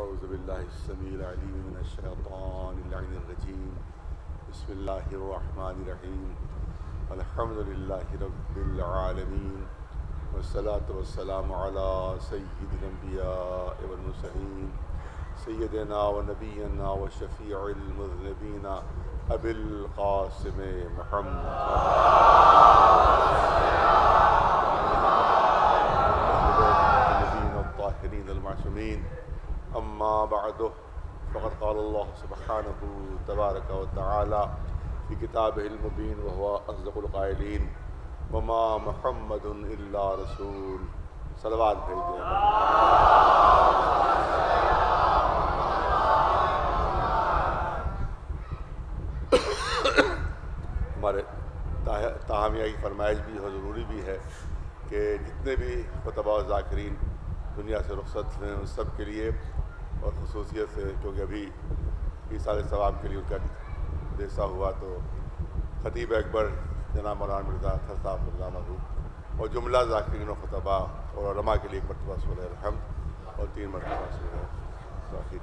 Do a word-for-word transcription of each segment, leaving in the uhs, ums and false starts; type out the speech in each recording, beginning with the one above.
أعوذ بالله السميع العليم من الشيطان اللعين الرجيم. بسم الله الرحمن الرحيم. الحمد لله رب العالمين، والصلاة والسلام على سيد الأنبياء والمرسلين سيدنا ونبينا وشفيع المذنبين أبي القاسم محمد الطاهرين المعصومين. أما بعد، فقد قال الله سبحانه تبارك وتعالى في كتابه المبين وهو أصدق القائلين: وما محمد إلا رسول. صلوات بھیجیں. ہمارے تاہمیہ کی فرمائش بھی اور ضروری بھی ہے کہ جتنے بھی خطبہ و ذاکرین دنیا سے رخصت ہیں ان سب کے لیے، اور خصوصیت سے کیونکہ ابھی ایصال ثواب کے لیے ان کا جیسا ہوا، تو خطیب اکبر جناب مولانا مرزا اطہر صاحب مرزانہ ہو اور جملہ ذاکرین و خطبہ اور علماء کے لیے ایک مرتبہ سورہ الحمد اور تین مرتبہ سورہ ذاکر.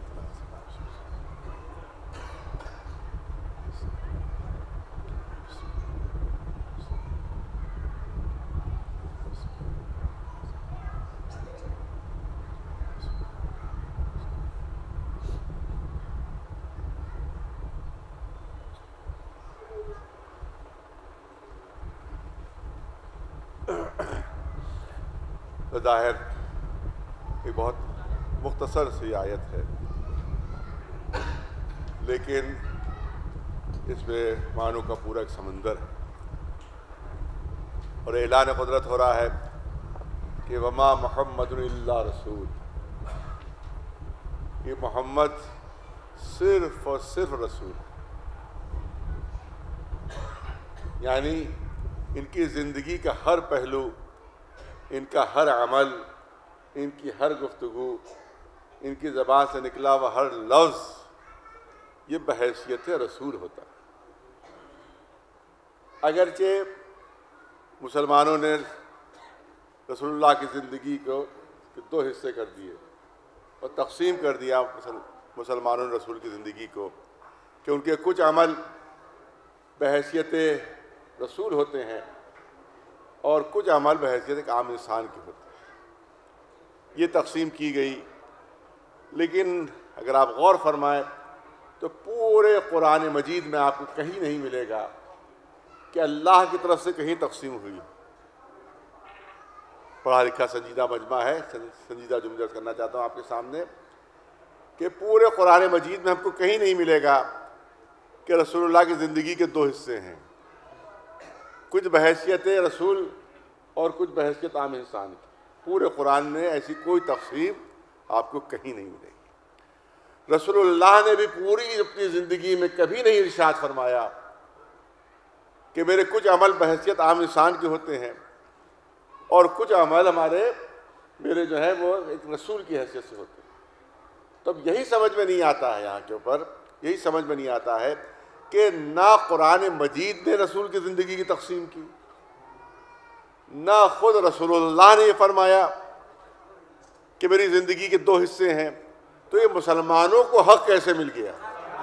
ظاہر ایک بہت مختصر سی آیت ہے، لیکن اس میں معنوں کا پورا ایک سمندر ہے، اور اعلان قدرت ہو رہا ہے کہ وما محمد الا رسول. یہ محمد صرف اور صرف رسول، یعنی ان کی زندگی کا ہر پہلو، ان کا ہر عمل، ان کی ہر گفتگو، ان کی زبان سے نکلا ہوا ہر لفظ یہ بحیثیت رسول ہوتا ہے. اگرچہ مسلمانوں نے رسول اللہ کی زندگی کو دو حصے کر دیے اور تقسیم کر دیا مسلمانوں نے رسول کی زندگی کو کہ ان کے کچھ عمل بحیثیت رسول ہوتے ہیں اور کچھ عمل بحیثیت ایک عام انسان کے ہوتے ہیں. یہ تقسیم کی گئی، لیکن اگر آپ غور فرمائیں تو پورے قرآن مجید میں آپ کو کہیں نہیں ملے گا کہ اللہ کی طرف سے کہیں تقسیم ہوئی. پڑھا لکھا سنجیدہ مجمع ہے، سنجیدہ جملہ کرنا چاہتا ہوں آپ کے سامنے کہ پورے قرآن مجید میں ہم کو کہیں نہیں ملے گا کہ رسول اللہ کی زندگی کے دو حصے ہیں، کچھ بحیثیت رسول اور کچھ بحیثیت عام انسان کی. پورے قرآن میں ایسی کوئی تقسیم آپ کو کہیں نہیں ملے گی. رسول اللہ نے بھی پوری اپنی زندگی میں کبھی نہیں ارشاد فرمایا کہ میرے کچھ عمل بحیثیت عام انسان کے ہوتے ہیں اور کچھ عمل ہمارے میرے جو ہے وہ ایک رسول کی حیثیت سے ہوتے ہیں. تب یہی سمجھ میں نہیں آتا ہے، یہاں کے اوپر یہی سمجھ میں نہیں آتا ہے کہ نہ قرآن مجید نے رسول کی زندگی کی تقسیم کی، نہ خود رسول اللہ نے یہ فرمایا کہ میری زندگی کے دو حصے ہیں. تو یہ مسلمانوں کو حق کیسے مل گیا؟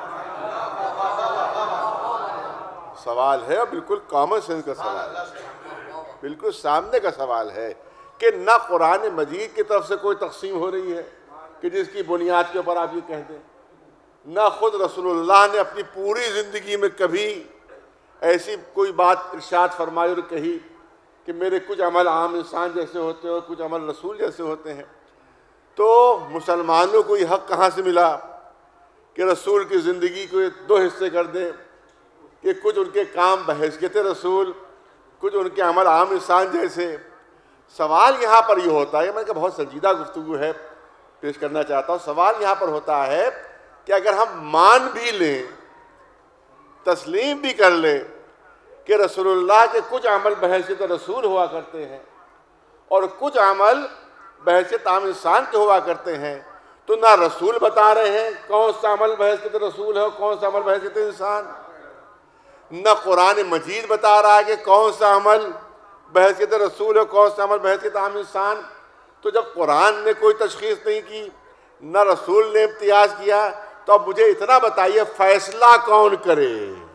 سوال ہے، اور بالکل کامن سینس کا سوال ہے، بالکل سامنے کا سوال ہے کہ نہ قرآن مجید کی طرف سے کوئی تقسیم ہو رہی ہے کہ جس کی بنیاد کے اوپر آپ یہ کہہ دیں، نہ خود رسول اللہ نے اپنی پوری زندگی میں کبھی ایسی کوئی بات ارشاد فرمائی اور کہی کہ میرے کچھ عمل عام انسان جیسے ہوتے ہیں اور کچھ عمل رسول جیسے ہوتے ہیں. تو مسلمانوں کو یہ حق کہاں سے ملا کہ رسول کی زندگی کو دو حصے کر دیں کہ کچھ ان کے کام بحیثیت رسول، کچھ ان کے عمل عام انسان جیسے؟ سوال یہاں پر یہ ہوتا ہے، میں کہ بہت سنجیدہ گفتگو ہے، پیش کرنا چاہتا ہوں. سوال یہاں پر ہوتا ہے کہ اگر ہم مان بھی لیں، تسلیم بھی کر لیں کہ رسول اللہ کے کچھ عمل بحیثیت رسول ہوا کرتے ہیں اور کچھ عمل بحیثیت عام انسان کے ہوا کرتے ہیں، تو نہ رسول بتا رہے ہیں کون سا عمل بحیثیت رسول ہے اور کون سا عمل بحیثیت انسان، نہ قرآن مجید بتا رہا ہے کہ کون سا عمل بحیثیت رسول ہے کون سا عمل بحیثیت عام انسان. تو جب قرآن نے کوئی تشخیص نہیں کی، نہ رسول نے امتیاز کیا، تو اب مجھے اتنا بتائیے فیصلہ کون کرے؟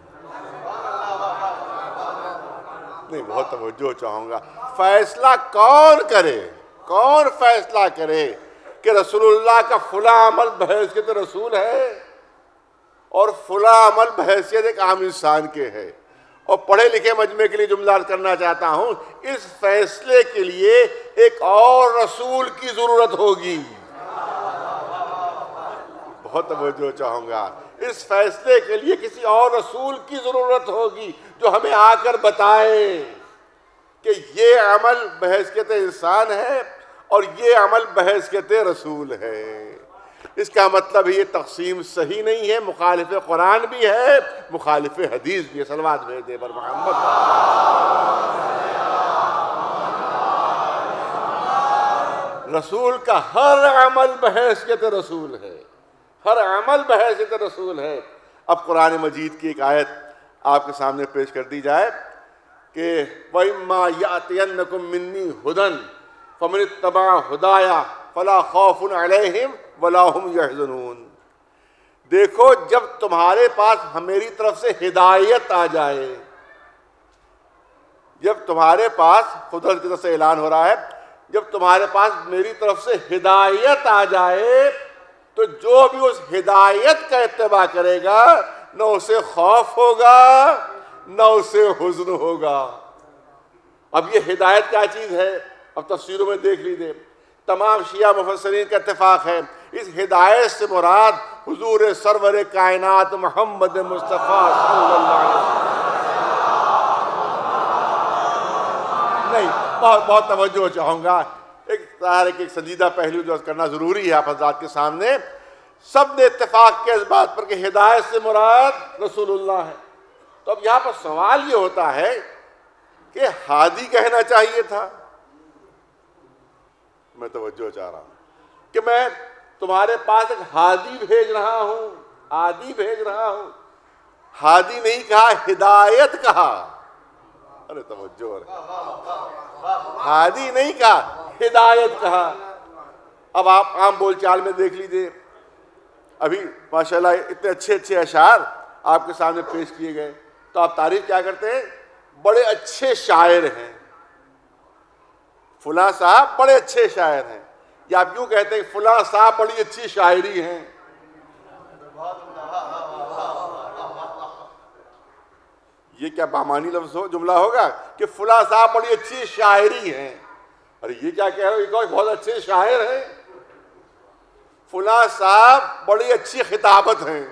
نہیں، بہت توجہ چاہوں گا، فیصلہ کون کرے؟ کون فیصلہ کرے کہ رسول اللہ کا فلاں عمل بحیثیت رسول ہے اور فلاں عمل بحیثیت ایک عام انسان کے ہے؟ اور پڑھے لکھے مجمع کے لیے جملہ عرض کرنا چاہتا ہوں، اس فیصلے کے لیے ایک اور رسول کی ضرورت ہوگی۔ بہت توجہ چاہوں گا، اس فیصلے کے لیے کسی اور رسول کی ضرورت ہوگی جو ہمیں آ کر بتائے کہ یہ عمل بحیثیت انسان ہے اور یہ عمل بحیثیت رسول ہے۔ اس کا مطلب یہ تقسیم صحیح نہیں ہے، مخالف قرآن بھی ہے، مخالف حدیث بھی ہے۔ صلوات بھیج دے بر محمد۔ رسول کا ہر عمل بحیثیت رسول ہے، ہر عمل بحیثیت رسول ہے۔ اب قرآن مجید کی ایک آیت آپ کے سامنے پیش کر دی جائے کہ وَإِمَّا يَأْتِيَنَّكُم مِّنِّي هُدًى فَمَنِ اتَّبَعَ هُدَايَ فَلَا خَوْفٌ عَلَيْهِمْ وَلَا هُمْ يَحْزَنُونَ۔ دیکھو جب تمہارے پاس میری طرف سے ہدایت آ جائے، جب تمہارے پاس، خدا کی طرف سے اعلان ہو رہا ہے، جب تمہارے پاس میری طرف سے ہدایت آ جائے تو جو بھی اس ہدایت کا اتباع کرے گا نہ اسے خوف ہوگا نہ اسے حزن ہوگا۔ اب یہ ہدایت کیا چیز ہے؟ اب تفسیروں میں دیکھ لیجیے، تمام شیعہ مفسرین کا اتفاق ہے اس ہدایت سے مراد حضور سرور کائنات محمد مصطفیٰ صلی اللہ علیہ وسلم۔ نہیں، بہت بہت توجہ چاہوں گا، ایک تاریخ ایک سنجیدہ پہلو جو کرنا ضروری ہے آپ حضرات کے سامنے۔ سب نے اتفاق کیا اس بات پر کہ ہدایت سے مراد رسول اللہ ہے۔ تو اب یہاں پر سوال یہ ہوتا ہے کہ ہادی کہنا چاہیے تھا۔ میں توجہ چاہ رہا ہوں کہ میں تمہارے پاس ایک ہادی بھیج رہا ہوں، ہادی بھیج رہا ہوں۔ ہادی نہیں کہا، ہدایت کہا۔ ارے توجہ، ہادی نہیں کہا، ہدایت کہا۔ اب آپ عام بول چال میں دیکھ لیجئے، ابھی ماشاءاللہ اتنے اچھے اچھے اشعار آپ کے سامنے پیش کیے گئے، تو آپ تعریف کیا کرتے ہیں؟ بڑے اچھے شاعر ہیں، فلاں صاحب بڑے اچھے شاعر ہیں، یا آپ یوں کہتے ہیں کہ فلاں صاحب بڑی اچھی شاعری ہیں۔ یہ کیا بامانی لفظ ہو جملہ ہوگا کہ فلاں صاحب بڑی اچھی شاعری ہیں؟ ارے یہ کیا کہہ رہے ہو؟ یہ کوئی بہت اچھے شاعر ہیں۔ فلاں صاحب بڑی اچھی خطابت ہیں،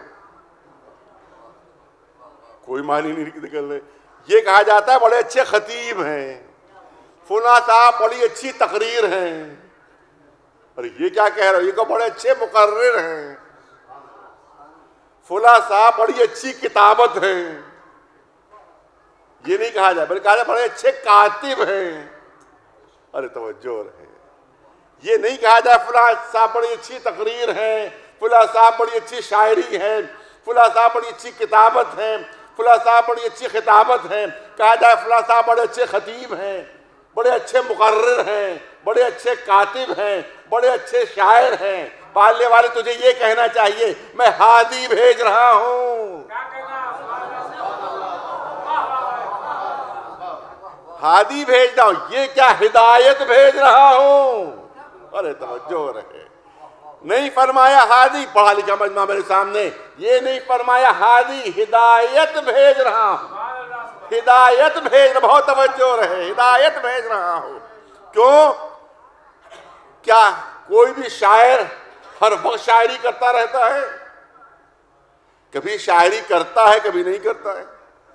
کوئی معنی نہیں نکل رہے۔ یہ کہا جاتا ہے بڑے اچھے خطیب ہیں، فلاں صاحب بڑی اچھی تقریر ہیں۔ ارے یہ کیا کہہ رہے ہو؟ یہ کہ بڑے اچھے مقرر ہیں، فلاں صاحب بڑی اچھی کتابت ہیں۔ یہ نہیں کہا جائے، بلکہ کہا جائے بڑے اچھے کاتب ہیں۔ ارے توجہ رہے، یہ نہیں کہا جائے فلاں صاحب بڑی اچھی تقریر ہے، فلاں صاحب بڑی اچھی شاعری ہے، فلاں صاحب بڑی اچھی کتابت ہے، فلاں صاحب بڑی اچھی خطابت ہے۔ کہا جائے فلاں صاحب بڑے اچھے خطیب ہیں، بڑے اچھے مقرر ہیں، بڑے اچھے کاتب ہیں، بڑے اچھے شاعر ہیں۔ پالنے والے تجھے یہ کہنا چاہیے میں ہادی بھیج رہا ہوں، ہادی بھیج رہا ہوں، یہ کیا ہدایت بھیج رہا ہوں۔ ارے توجہ رہے، نہیں فرمایا ہادی، پڑھا لکھا مجمع میرے سامنے، یہ نہیں فرمایا ہادی، ہدایت بھیج رہا ہوں، ہدایت بھیج رہا، بہت توجہ رہے، ہدایت بھیج رہا ہوں۔ کیوں؟ کیا کوئی بھی شاعر ہر وقت شاعری کرتا رہتا ہے؟ کبھی شاعری کرتا ہے، کبھی نہیں کرتا ہے۔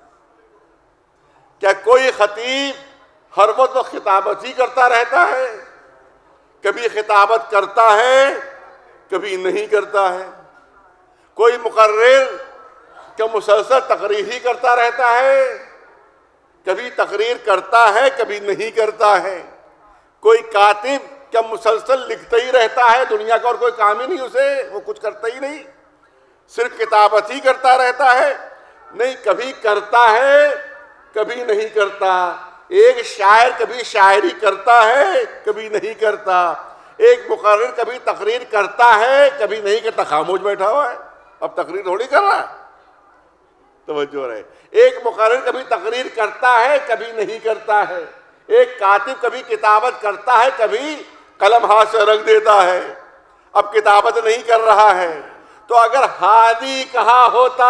کیا کوئی خطیب ہر وقت خطابت ہی کرتا رہتا ہے؟ کبھی خطابت کرتا ہے، کبھی نہیں کرتا ہے۔ کوئی مقرر کیا مسلسل تقریر ہی کرتا رہتا ہے؟ کبھی تقریر کرتا ہے، کبھی نہیں کرتا ہے۔ کوئی کاتب کیا مسلسل لکھتا ہی رہتا ہے؟ دنیا کا اور کوئی کام ہی نہیں اسے، وہ کچھ کرتا ہی نہیں، صرف کتابت ہی کرتا رہتا ہے؟ نہیں، کبھی کرتا ہے، کبھی نہیں کرتا۔ ایک شاعر کبھی شاعری کرتا ہے، کبھی نہیں کرتا۔ ایک مقرر کبھی تقریر کرتا ہے کبھی نہیں کرتا، خاموش بیٹھا ہوا ہے، اب تقریر تھوڑی کر رہا ہے، توجہ رہے۔ ایک مقرر کبھی تقریر کرتا ہے کبھی نہیں کرتا ہے، ایک کاتب کبھی کتابت کرتا ہے کبھی قلم ہاتھ سے رکھ دیتا ہے، اب کتابت نہیں کر رہا ہے۔ تو اگر ہادی کہا ہوتا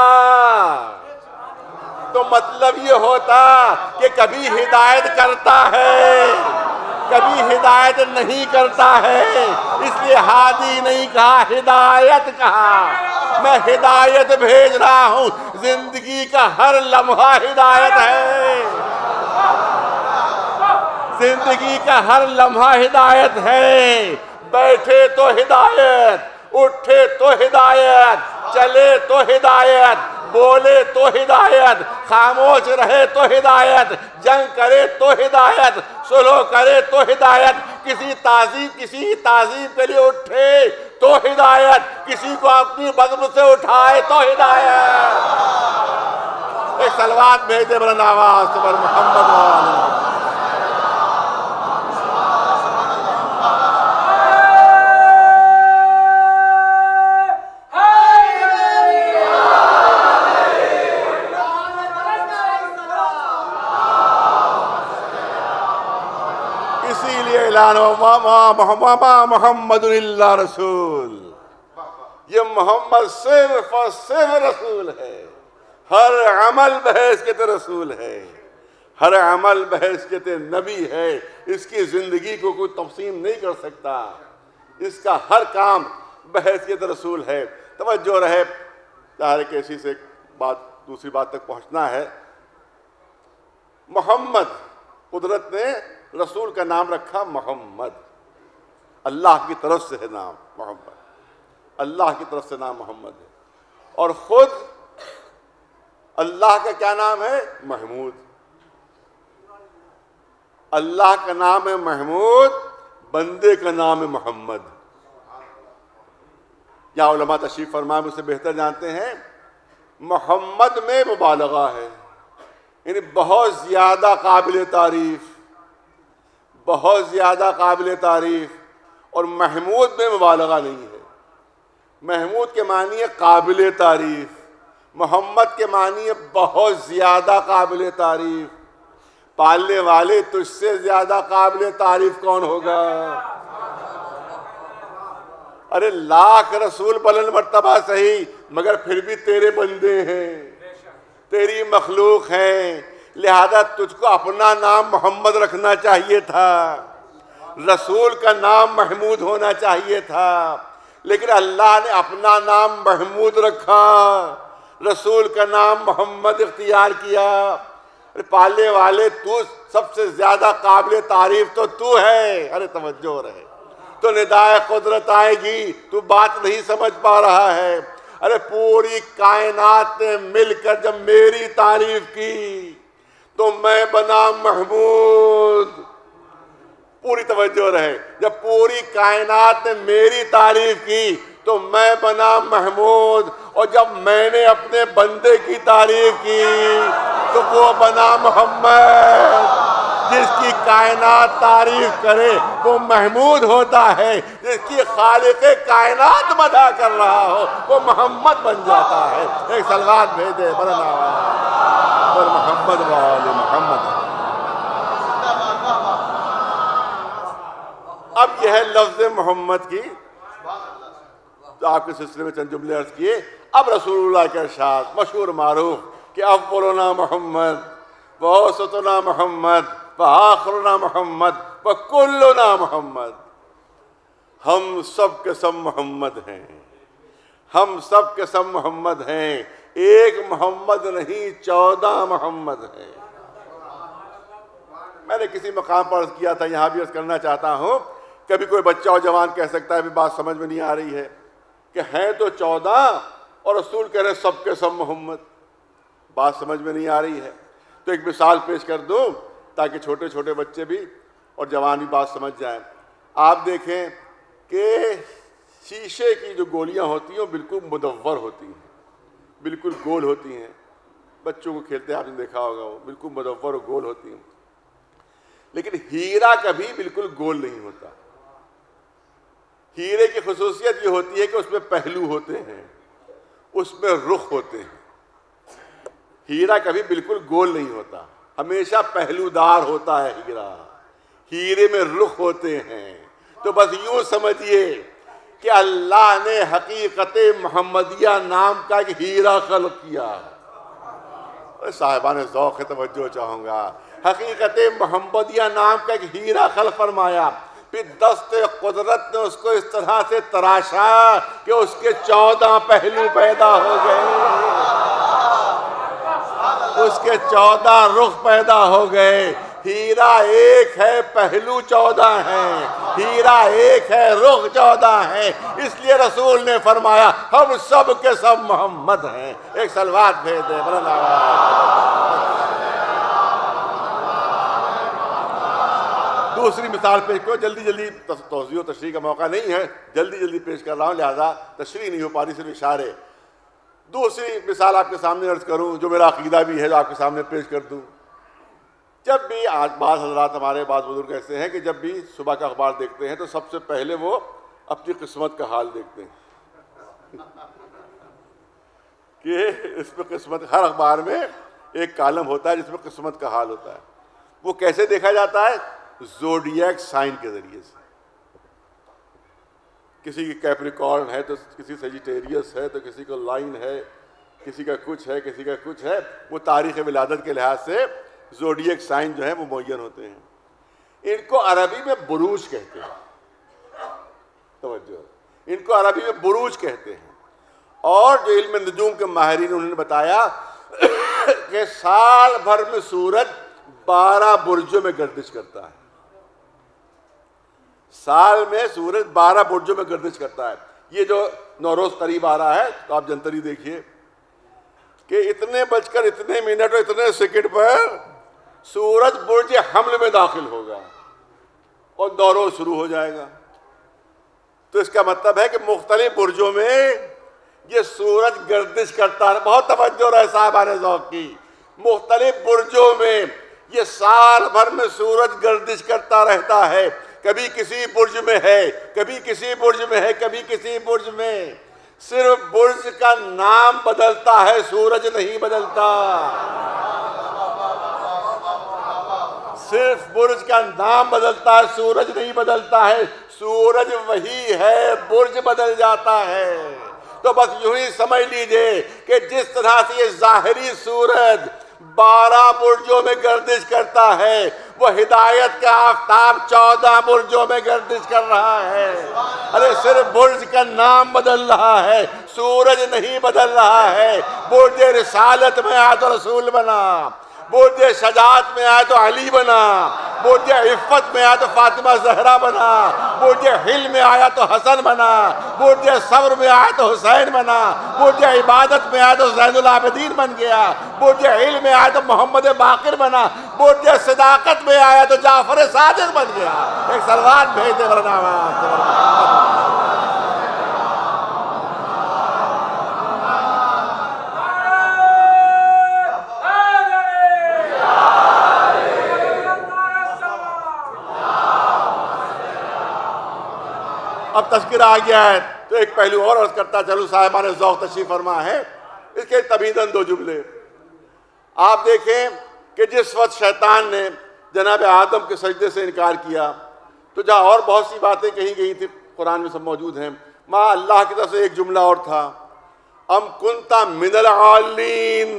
تو مطلب یہ ہوتا کہ کبھی ہدایت کرتا ہے کبھی ہدایت نہیں کرتا ہے، اس لیے ہادی نہیں کہا، ہدایت کہا۔ میں ہدایت بھیج رہا ہوں، زندگی کا ہر لمحہ ہدایت ہے، زندگی کا ہر لمحہ ہدایت ہے۔ بیٹھے تو ہدایت، اٹھے تو ہدایت، چلے تو ہدایت، بولے تو ہدایت، خاموش رہے تو ہدایت، جنگ کرے تو ہدایت، صلح کرے تو ہدایت، کسی تعظیم کسی تعظیم کے لیے اٹھے تو ہدایت، کسی کو اپنی بزم سے اٹھائے تو ہدایت۔ ایک صلوات بھیجے بلند آواز سے بر محمد و آل محمد۔ محمد اللہ رسول، یہ محمد صرف اور صرف رسول ہے، ہر عمل بحیثیت رسول ہے، ہر عمل بحیثیت نبی ہے، اس کی زندگی کو کوئی تقسیم نہیں کر سکتا، اس کا ہر کام بحیثیت رسول ہے۔ توجہ رہے، ظاہر کہ اسی سے بات دوسری بات تک پہنچنا ہے۔ محمد، قدرت نے رسول کا نام رکھا محمد، اللہ کی طرف سے ہے نام محمد، اللہ کی طرف سے نام محمد ہے، اور خود اللہ کا کیا نام ہے؟ محمود۔ اللہ کا نام ہے محمود، بندے کا نام ہے محمد۔ یا علماء تشریف فرمائے مجھ سے بہتر جانتے ہیں، محمد میں مبالغہ ہے، یعنی بہت زیادہ قابل تعریف، بہت زیادہ قابل تعریف، اور محمود میں مبالغہ نہیں ہے۔ محمود کے معنی ہے قابل تعریف، محمد کے معنی ہے بہت زیادہ قابل تعریف۔ پالنے والے تجھ سے زیادہ قابل تعریف کون ہوگا؟ ارے لاکھ رسول بلند مرتبہ صحیح، مگر پھر بھی تیرے بندے ہیں، تیری مخلوق ہیں، لہذا تجھ کو اپنا نام محمد رکھنا چاہیے تھا، رسول کا نام محمود ہونا چاہیے تھا، لیکن اللہ نے اپنا نام محمود رکھا، رسول کا نام محمد اختیار کیا۔ پالنے والے تو سب سے زیادہ قابل تعریف تو تو ہے۔ ارے توجہ رہے، تو ندائے قدرت آئے گی، تو بات نہیں سمجھ پا رہا ہے۔ ارے پوری کائنات نے مل کر جب میری تعریف کی تو میں بنا محمود۔ پوری توجہ رہے، جب پوری کائنات نے میری تعریف کی تو میں بنا محمود، اور جب میں نے اپنے بندے کی تعریف کی تو وہ بنا محمد۔ جس کی کائنات تعریف کرے وہ محمود ہوتا ہے، جس کی خالق کائنات مدح کر رہا ہو وہ محمد بن جاتا ہے۔ ایک صلوات بھیجے بلند آواز پر محمد و آل محمد۔ اب یہ ہے لفظ محمد کی، تو آپ کے سلسلے میں چند جملے عرض کیے۔ اب رسول اللہ کے ارشاد مشہور معروف کہ اولنا محمد ووسطنا محمد وآخرنا محمد وکلنا محمد، ہم سب کے سب محمد ہیں، ہم سب کے سب محمد ہیں، ایک محمد نہیں چودہ محمد ہیں۔ میں نے کسی مقام پر عرض کیا تھا، یہاں بھی عرض کرنا چاہتا ہوں، کبھی کوئی بچہ اور جوان کہہ سکتا ہے بھی بات سمجھ میں نہیں آ رہی ہے کہ ہیں تو چودہ اور رسول کہہ رہے سب کے سب محمد، بات سمجھ میں نہیں آ رہی ہے۔ تو ایک مثال پیش کر دوں تاکہ چھوٹے چھوٹے بچے بھی اور جوان بھی بات سمجھ جائیں۔ آپ دیکھیں کہ شیشے کی جو گولیاں ہوتی ہیں وہ بالکل مدور ہوتی ہیں، بالکل گول ہوتی ہیں، بچوں کو کھیلتے ہیں آپ نے دیکھا ہوگا، وہ بالکل مدور اور گول ہوتی ہیں، لیکن ہیرا کبھی بالکل گول نہیں ہوتا، ہیرے کی خصوصیت یہ ہوتی ہے کہ اس میں پہلو ہوتے ہیں، اس میں رخ ہوتے ہیں۔ ہیرا کبھی بالکل گول نہیں ہوتا، ہمیشہ پہلو دار ہوتا ہے ہیرا، ہیرے میں رخ ہوتے ہیں۔ تو بس یوں سمجھیے کہ اللہ نے حقیقت محمدیہ نام کا ایک ہیرا خلق کیا۔ صاحبان ذوق توجہ چاہوں گا، حقیقت محمدیہ نام کا ایک ہیرا خلق فرمایا، پھر دست قدرت نے اس کو اس طرح سے تراشا کہ اس کے چودہ پہلو پیدا ہو گئے، اس کے چودہ رخ پیدا ہو گئے۔ ہیرا ایک ہے، پہلو چودہ ہیں، ہیرا ایک ہے، رخ چودہ ہیں۔ اس لیے رسول نے فرمایا ہم سب کے سب محمد ہیں۔ ایک صلوات بھیج دیں۔ دوسری مثال پیش کرو، جلدی جلدی توضیح و تشریح کا موقع نہیں ہے، جلدی جلدی پیش کر رہا ہوں، لہذا تشریح نہیں ہو پا رہی، صرف اشارے۔ دوسری مثال آپ کے سامنے عرض کروں، جو میرا عقیدہ بھی ہے، جو آپ کے سامنے پیش کر دوں۔ جب بھی آج بعض حضرات ہمارے بعض بزرگ ایسے ہیں کہ جب بھی صبح کا اخبار دیکھتے ہیں تو سب سے پہلے وہ اپنی قسمت کا حال دیکھتے ہیں کہ اس میں قسمت، ہر اخبار میں ایک کالم ہوتا ہے جس میں قسمت کا حال ہوتا ہے۔ وہ کیسے دیکھا جاتا ہے؟ زوڈیاک سائن کے ذریعے سے۔ کسی کی کیپریکارن ہے تو کسی سیجیٹیریس ہے تو کسی کو لائن ہے، کسی کا کچھ ہے، کسی کا کچھ ہے۔ وہ تاریخ ولادت کے لحاظ سے زوڈیک سائن جو ہیں وہ معین ہوتے ہیں۔ ان کو عربی میں بروج کہتے ہیں، توجہ، ان کو عربی میں بروج کہتے ہیں۔ اور جو علم نجوم کے ماہرین انہوں نے بتایا کہ سال بھر میں سورج بارہ برجوں میں گردش کرتا ہے، سال میں سورج بارہ برجوں میں گردش کرتا ہے۔ یہ جو نوروز قریب آ رہا ہے تو آپ جنتری دیکھیے کہ اتنے بج کر اتنے منٹ اور اتنے سیکنڈ پر سورج برج حمل میں داخل ہوگا اور نوروز شروع ہو جائے گا۔ تو اس کا مطلب ہے کہ مختلف برجوں میں یہ سورج گردش کرتا ہے۔ بہت توجہ رہے صاحبان ذوق کی، مختلف برجوں میں یہ سال بھر میں سورج گردش کرتا رہتا ہے، کبھی کسی برج میں ہے، کبھی کسی برج میں ہے، کبھی کسی برج میں۔ صرف برج کا نام بدلتا ہے، سورج نہیں بدلتا۔ صرف برج کا نام بدلتا ہے، سورج نہیں بدلتا ہے۔ سورج وہی ہے، برج بدل جاتا ہے۔ تو بس یوں ہی سمجھ لیجئے کہ جس طرح سے یہ ظاہری سورج بارہ برجوں میں گردش کرتا ہے، وہ ہدایت کا آفتاب چودہ برجوں میں گردش کر رہا ہے۔ ارے صرف برج کا نام بدل رہا ہے، سورج نہیں بدل رہا ہے۔ برج رسالت میں آیا تو رسول بنا، برج شجاعت میں آیا تو علی بنا، برج عفت میں آیا تو فاطمہ زہرا بنا، برج حلم میں آیا تو حسن بنا، برج صبر میں آیا تو حسین بنا، برج عبادت میں آیا تو زین العابدین بن گیا، برج علم میں آیا تو محمد باقر بنا، برج صداقت میں آیا تو جعفر صادق بن گیا۔ ایک صلوات بھیج دے ورنہ اب تذکرہ آ گیا ہے تو ایک پہلو اور عرض کرتا چلو، صاحبان ذوق تشریف فرما ہے۔ اس کے تبیداً دو جملے آپ دیکھیں کہ جس وقت شیطان نے جناب آدم کے سجدے سے انکار کیا تو جہاں اور بہت سی باتیں کہی گئی تھی، قرآن میں سب موجود ہیں، ماں اللہ کی طرف سے ایک جملہ اور تھا، ام کنتا من العالین،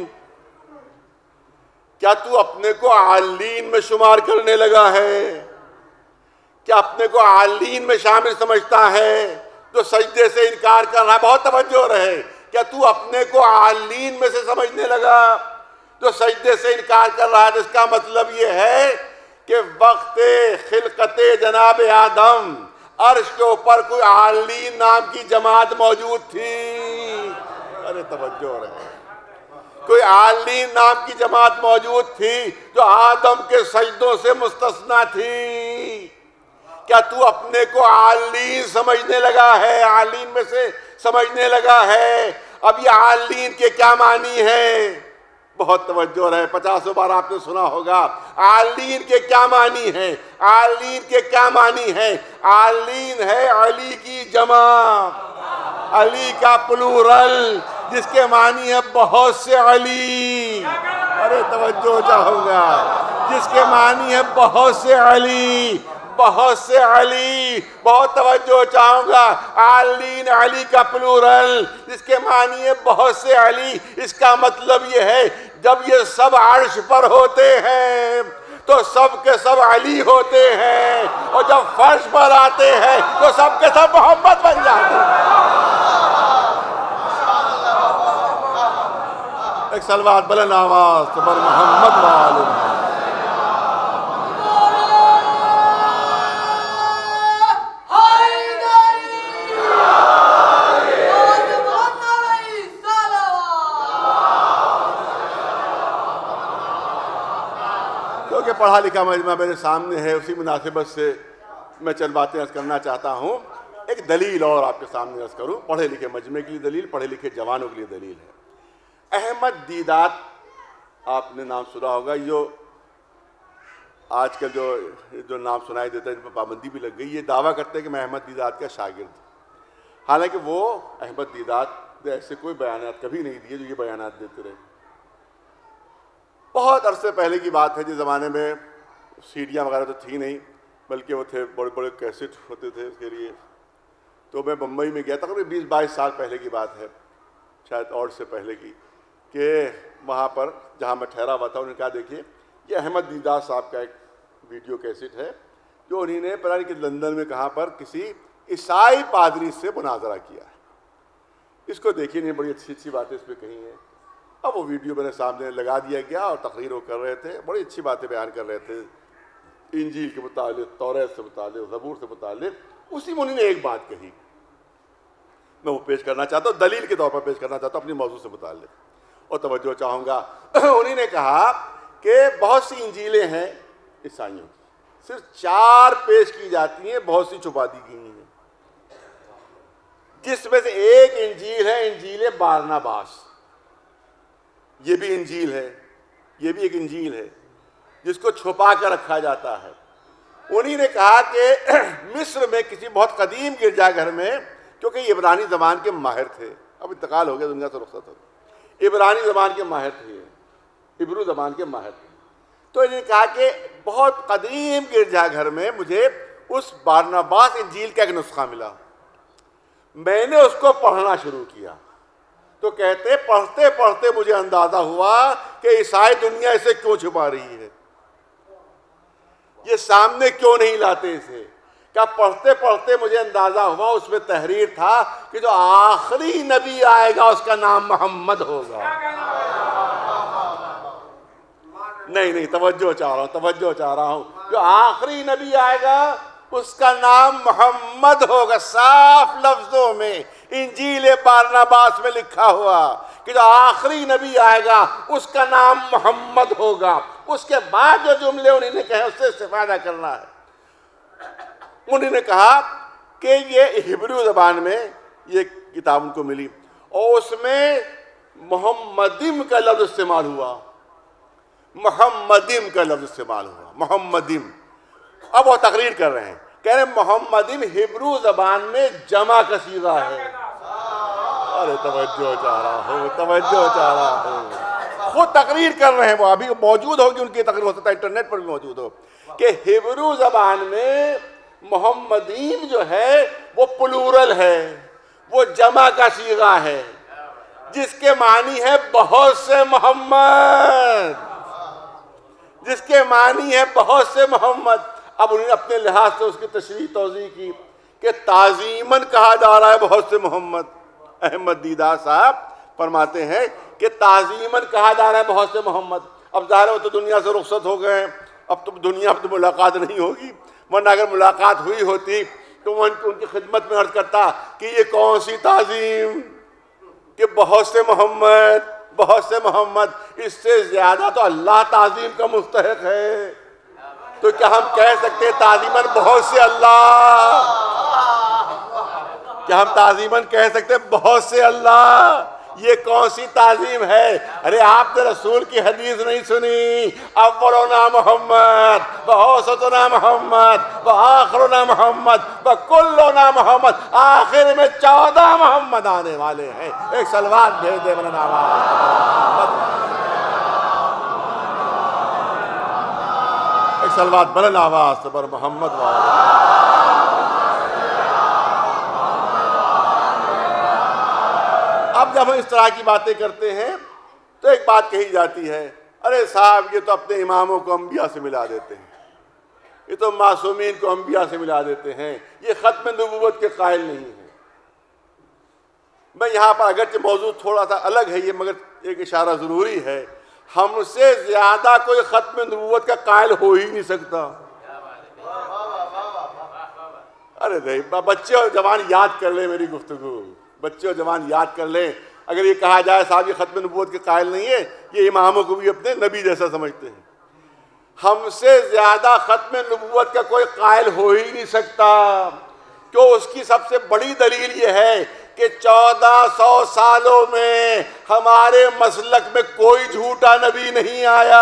کیا تو اپنے کو عالین میں شمار کرنے لگا ہے؟ کیا اپنے کو عالین میں شامل سمجھتا ہے جو سجدے سے انکار کر رہا ہے؟ بہت توجہ رہے، کیا تو اپنے کو عالین میں سے سمجھنے لگا جو سجدے سے انکار کر رہا ہے؟ اس کا مطلب یہ ہے کہ وقت خلقت جناب آدم عرش کے اوپر کوئی عالین نام کی جماعت موجود تھی۔ ارے توجہ رہے، کوئی عالین نام کی جماعت موجود تھی جو آدم کے سجدوں سے مستثنیٰ تھی۔ کیا تو اپنے کو عالین سمجھنے لگا ہے، عالین میں سے سمجھنے لگا ہے؟ اب یہ عالین کے کیا معنی ہے؟ بہت توجہ رہے، پچاسوں بار آپ نے سنا ہوگا عالین کے کیا معنی ہیں، عالین کے کیا معنی ہیں؟ عالین ہے علی کی جمع، علی کا پلورل، جس کے معنی ہے بہت سے علی، ارے توجہ چاہوں گا، جس کے معنی ہے بہت سے علی، بہت سے علی، بہت توجہ چاہوں گا، عالین علی کا پلورل، جس کے معنی ہے بہت سے علی۔ اس کا مطلب یہ ہے جب یہ سب عرش پر ہوتے ہیں تو سب کے سب علی ہوتے ہیں، اور جب فرش پر آتے ہیں تو سب کے سب محمد بن جاتے ہیں۔ ایک صلوات بلند آواز پر محمد و آل محمد۔ کہ پڑھا لکھا مجمع میرے سامنے ہے، اسی مناسبت سے میں چند باتیں عرض کرنا چاہتا ہوں۔ ایک دلیل اور آپ کے سامنے عرض کروں، پڑھے لکھے مجمع کے لیے دلیل، پڑھے لکھے جوانوں کے لیے دلیل ہے۔ احمد دیدات، آپ نے نام سنا ہوگا، جو آج کل جو جو نام سنائی دیتا ہے جن پر پابندی بھی لگ گئی، یہ دعویٰ کرتے ہیں کہ میں احمد دیدات کا شاگرد ہوں، حالانکہ وہ احمد دیدات نے ایسے کوئی بیانات کبھی نہیں دیے جو یہ بیانات دیتے رہے۔ بہت عرصے پہلے کی بات ہے، جس زمانے میں سیڈیاں وغیرہ تو تھی نہیں، بلکہ وہ تھے بڑے بڑے کیسٹ ہوتے تھے اس کے لیے۔ تو میں بمبئی میں گیا، تقریباً بیس بائیس سال پہلے کی بات ہے، شاید اور سے پہلے کی، کہ وہاں پر جہاں میں ٹھہرا ہوا تھا انہوں نے کہا دیکھیے یہ احمد دیدات صاحب کا ایک ویڈیو کیسٹ ہے جو انہوں نے پتہ نہیں کہ لندن میں کہاں پر کسی عیسائی پادری سے مناظرہ کیا ہے، اس کو دیکھیے، نہیں بڑی اچھی اچھی باتیں اس پہ کہی ہیں۔ اب وہ ویڈیو میرے سامنے لگا دیا گیا اور تقریر وہ کر رہے تھے، بڑی اچھی باتیں بیان کر رہے تھے انجیل کے متعلق، توریت سے متعلق، زبور سے متعلق۔ اسی میں انہوں نے ایک بات کہی، میں وہ پیش کرنا چاہتا ہوں، دلیل کے طور پر پیش کرنا چاہتا ہوں اپنی موضوع سے متعلق، اور توجہ چاہوں گا۔ انہوں نے کہا کہ بہت سی انجیلیں ہیں عیسائیوں کی، صرف چار پیش کی جاتی ہیں، بہت سی چھپا دی گئی ہیں، جس میں سے ایک انجیل ہے انجیل بارناباس۔ یہ بھی انجیل ہے، یہ بھی ایک انجیل ہے جس کو چھپا کر رکھا جاتا ہے۔ انہی نے کہا کہ مصر میں کسی بہت قدیم گرجا گھر میں، کیونکہ یہ عبرانی زبان کے ماہر تھے، اب انتقال ہو گیا دنیا سے رخصت ہو گیا، عبرانی زبان کے ماہر تھے، ہبرو زبان کے ماہر تھے، تو انہوں نے کہا کہ بہت قدیم گرجا گھر میں مجھے اس بارناباس انجیل کا ایک نسخہ ملا، میں نے اس کو پڑھنا شروع کیا، تو کہتے پڑھتے پڑھتے مجھے اندازہ ہوا کہ عیسائی دنیا اسے کیوں چھپا رہی ہے، یہ سامنے کیوں نہیں لاتے اسے۔ کہ پڑھتے پڑھتے مجھے اندازہ ہوا اس میں تحریر تھا کہ جو آخری نبی آئے گا اس کا نام محمد ہوگا۔ نہیں نہیں توجہ چاہ رہا ہوں، توجہ چاہ رہا ہوں، جو آخری نبی آئے گا اس کا نام محمد ہوگا، صاف لفظوں میں انجیل بارناباس میں لکھا ہوا کہ جو آخری نبی آئے گا اس کا نام محمد ہوگا۔ اس کے بعد جو جملے انہوں نے کہے اس سے استفادہ کرنا ہے۔ انہوں نے کہا کہ یہ ہبرو زبان میں یہ کتاب ان کو ملی اور اس میں محمدم کا لفظ استعمال ہوا، محمدم کا لفظ استعمال ہوا، محمدم۔ اب وہ تقریر کر رہے ہیں، کہہ رہے ہیں محمدم ہبرو زبان میں جمع کا صیغہ ہے۔ ارے توجہ چاہ رہا ہوں، توجہ چاہ رہا ہوں، خود تقریر کر رہے ہیں، وہ ابھی موجود ہوگی ان کی تقریر، ہو سکتا ہے انٹرنیٹ پر بھی موجود ہو، کہ ہبرو زبان میں محمدین جو ہے وہ پلورل ہے، وہ جمع کا صیغہ ہے، جس کے معنی ہے بہت سے محمد، جس کے معنی ہے بہت سے محمد۔ اب انہوں نے اپنے لحاظ سے اس کی تشریح توضیح کی کہ تعظیماً کہا جا رہا ہے بہت سے محمد۔ احمد دیدات صاحب فرماتے ہیں کہ تعظیماً کہا جا رہا ہے بہت سے محمد۔ اب ظاہر ہے وہ تو دنیا سے رخصت ہو گئے ہیں، اب تو دنیا میں تو ملاقات نہیں ہوگی، ورنہ اگر ملاقات ہوئی ہوتی تو وہ ان کی خدمت میں عرض کرتا کہ یہ کون سی تعظیم کہ بہت سے محمد، بہت سے محمد، اس سے زیادہ تو اللہ تعظیم کا مستحق ہے۔ تو کیا ہم کہہ سکتے تعظیماً بہت سے اللہ؟ کیا ہم تعظیماً کہہ سکتے بہت سے اللہ؟ یہ کون سی تعظیم ہے؟ ارے آپ نے رسول کی حدیث نہیں سنی، اولنا محمد واوسطنا محمد وآخرنا محمد وکلنا محمد، آخر میں چودہ محمد آنے والے ہیں۔ ایک صلوات بھیج دے مولانا آواز، ایک صلوات بلند آواز سے پر محمد وآلہ۔ اب جب ہم اس طرح کی باتیں کرتے ہیں تو ایک بات کہی جاتی ہے، ارے صاحب یہ تو اپنے اماموں کو انبیاء سے ملا دیتے ہیں، یہ تو معصومین کو انبیاء سے ملا دیتے ہیں، یہ ختم نبوت کے قائل نہیں ہیں۔ میں یہاں پر اگرچہ موضوع تھوڑا سا الگ ہے یہ، مگر ایک اشارہ ضروری ہے، ہم سے زیادہ کوئی ختم نبوت کا قائل ہو ہی نہیں سکتا۔ ارے نہیں، بچے اور جوان یاد کر لیں میری گفتگو، بچے اور جوان یاد کر لیں، اگر یہ کہا جائے صاحب یہ ختم نبوت کے قائل نہیں ہے، یہ اماموں کو بھی اپنے نبی جیسا سمجھتے ہیں۔ ہم سے زیادہ ختم نبوت کا کوئی قائل ہو ہی نہیں سکتا، کیوں؟ اس کی سب سے بڑی دلیل یہ ہے کہ چودہ سو سالوں میں ہمارے مسلک میں کوئی جھوٹا نبی نہیں آیا۔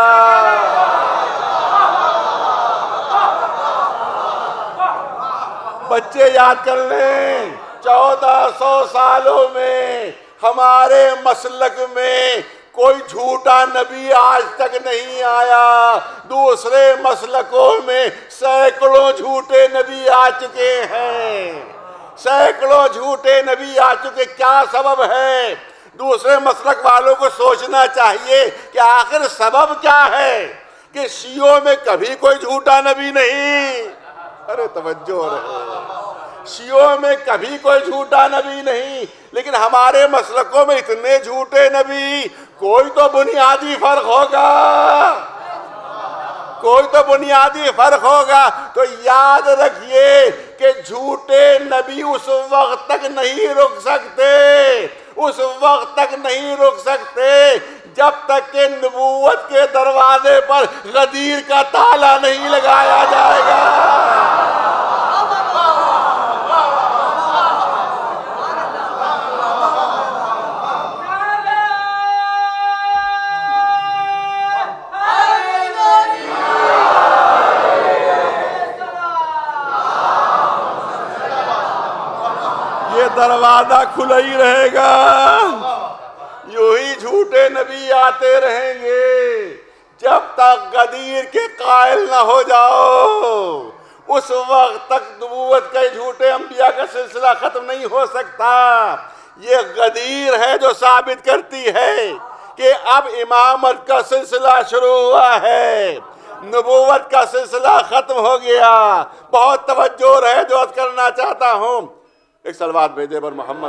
بچے یاد کر لیں، چودہ سو سالوں میں ہمارے مسلک میں کوئی جھوٹا نبی آج تک نہیں آیا۔ دوسرے مسلکوں میں سینکڑوں جھوٹے نبی آ چکے ہیں، سینکڑوں جھوٹے نبی آ چکے۔ کیا سبب ہے؟ دوسرے مسلک والوں کو سوچنا چاہیے کہ آخر سبب کیا ہے کہ شیعوں میں کبھی کوئی جھوٹا نبی نہیں۔ ارے توجہ رہے، شیعوں میں کبھی کوئی جھوٹا نبی نہیں، لیکن ہمارے مسلکوں میں اتنے جھوٹے نبی۔ کوئی تو بنیادی فرق ہوگا، کوئی تو بنیادی فرق ہوگا۔ تو یاد رکھیے کہ جھوٹے نبی اس وقت تک نہیں رک سکتے، اس وقت تک نہیں رک سکتے جب تک کہ نبوت کے دروازے پر غدیر کا تالا نہیں لگایا جائے گا۔ دروازہ کھلا ہی رہے گا، یوں ہی جھوٹے نبی آتے رہیں گے جب تک غدیر کے قائل نہ ہو جاؤ، اس وقت تک نبوت کے جھوٹے انبیاء کا سلسلہ ختم نہیں ہو سکتا۔ یہ غدیر ہے جو ثابت کرتی ہے کہ اب امامت کا سلسلہ شروع ہوا ہے، نبوت کا سلسلہ ختم ہو گیا۔ بہت توجہ رہے جو عرض کرنا چاہتا ہوں، ایک صلوات بھیجے پر محمد۔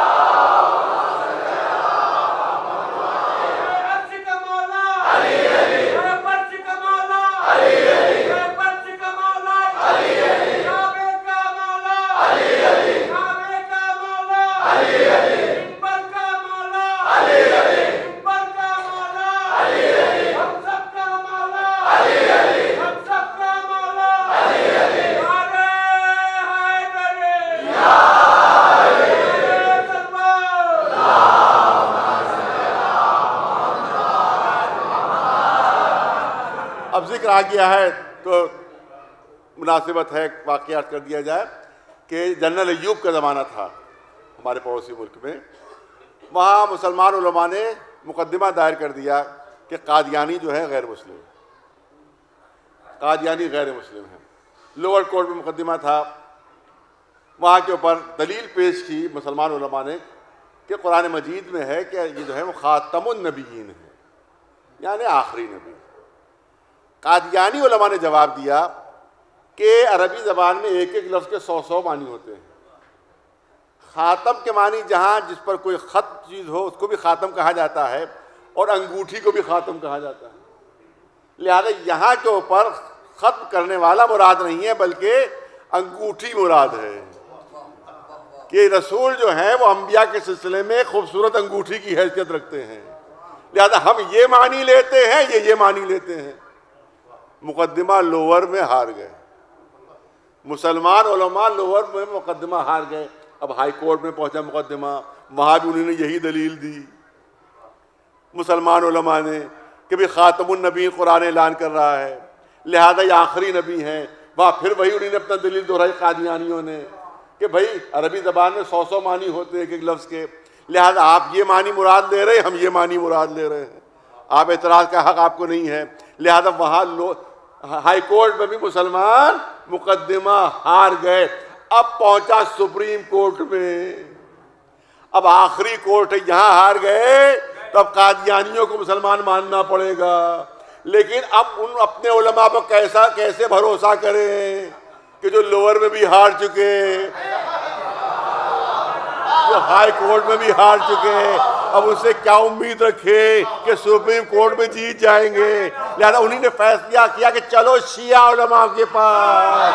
اب ذکر آ گیا ہے تو مناسبت ہے واقعات کر دیا جائے کہ جنرل ایوب کا زمانہ تھا ہمارے پڑوسی ملک میں، وہاں مسلمان علماء نے مقدمہ دائر کر دیا کہ قادیانی جو ہے غیر مسلم، قادیانی غیر مسلم ہے۔ لوور کورٹ میں مقدمہ تھا، وہاں کے اوپر دلیل پیش کی مسلمان علماء نے کہ قرآن مجید میں ہے کہ یہ جو ہے وہ خاتم النبیین ہے، یعنی آخری نبی۔ قادیانی علماء نے جواب دیا کہ عربی زبان میں ایک ایک لفظ کے سو سو معنی ہوتے ہیں۔ خاتم کے معنی جہاں جس پر کوئی خط چیز ہو اس کو بھی خاتم کہا جاتا ہے، اور انگوٹھی کو بھی خاتم کہا جاتا ہے۔ لہذا یہاں کے اوپر ختم کرنے والا مراد نہیں ہے بلکہ انگوٹھی مراد ہے، کہ رسول جو ہیں وہ انبیاء کے سلسلے میں خوبصورت انگوٹھی کی حیثیت رکھتے ہیں، لہذا ہم یہ معنی لیتے ہیں، یہ یہ معنی لیتے ہیں۔ مقدمہ لوور میں ہار گئے، مسلمان علماء لوور میں مقدمہ ہار گئے۔ اب ہائی کورٹ میں پہنچا مقدمہ، وہاں بھی انہوں نے یہی دلیل دی مسلمان علماء نے کہ بھی خاتم النبی قرآن اعلان کر رہا ہے، لہذا یہ آخری نبی ہیں۔ وہاں پھر وہی انہوں نے اپنا دلیل دہرائی قادیانیوں نے کہ بھائی عربی زبان میں سو سو معنی ہوتے ہیں ایک ایک لفظ کے، لہذا آپ یہ معنی مراد لے رہے ہیں، ہم یہ معنی مراد لے رہے ہیں، آپ اعتراض کا حق آپ کو نہیں ہے۔ لہذا وہاں لو ہائی کورٹ میں بھی مسلمان مقدمہ ہار گئے۔ اب پہنچا سپریم کورٹ میں، اب آخری کورٹ ہے، یہاں ہار گئے تو اب قادیانیوں کو مسلمان ماننا پڑے گا۔ لیکن اب ان اپنے علماء پر کیسا کیسے بھروسہ کریں کہ جو لوور میں بھی ہار چکے، جو ہائی کورٹ میں بھی ہار چکے، اب ان سے کیا امید رکھے کہ سپریم کورٹ میں جیت جائیں گے۔ لہذا انہی نے فیصلہ کیا کہ چلو شیعہ علماء کے پاس،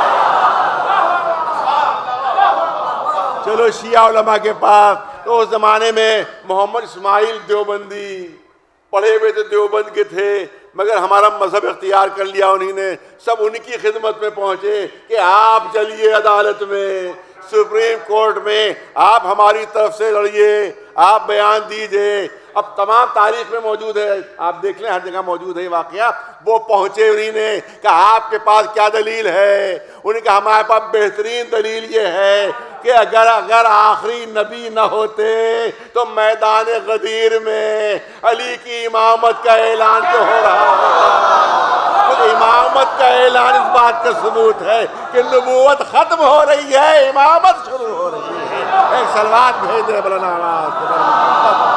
چلو شیعہ علماء کے پاس۔ تو اس زمانے میں محمد اسماعیل دیوبندی پڑھے ہوئے تھے، دیوبند کے تھے، مگر ہمارا مذہب اختیار کر لیا انہی نے۔ سب ان کی خدمت میں پہنچے کہ آپ چلیے عدالت میں، سپریم کورٹ میں، آپ ہماری طرف سے لڑیے، آپ بیان دیجئے۔ اب تمام تاریخ میں موجود ہے، آپ دیکھ لیں ہر جگہ موجود ہے یہ واقعہ۔ وہ پہنچے، انہی نے کہا آپ کے پاس کیا دلیل ہے؟ انہوں نے کہا ہمارے پاس بہترین دلیل یہ ہے کہ اگر اگر آخری نبی نہ ہوتے تو میدان غدیر میں علی کی امامت کا اعلان تو ہو رہا ہوتا۔ تو امامت کا اعلان اس بات کا ثبوت ہے کہ نبوت ختم ہو رہی ہے، امامت شروع ہو رہی ہے۔ ایک صلوات بھیج دے مولانا آواز۔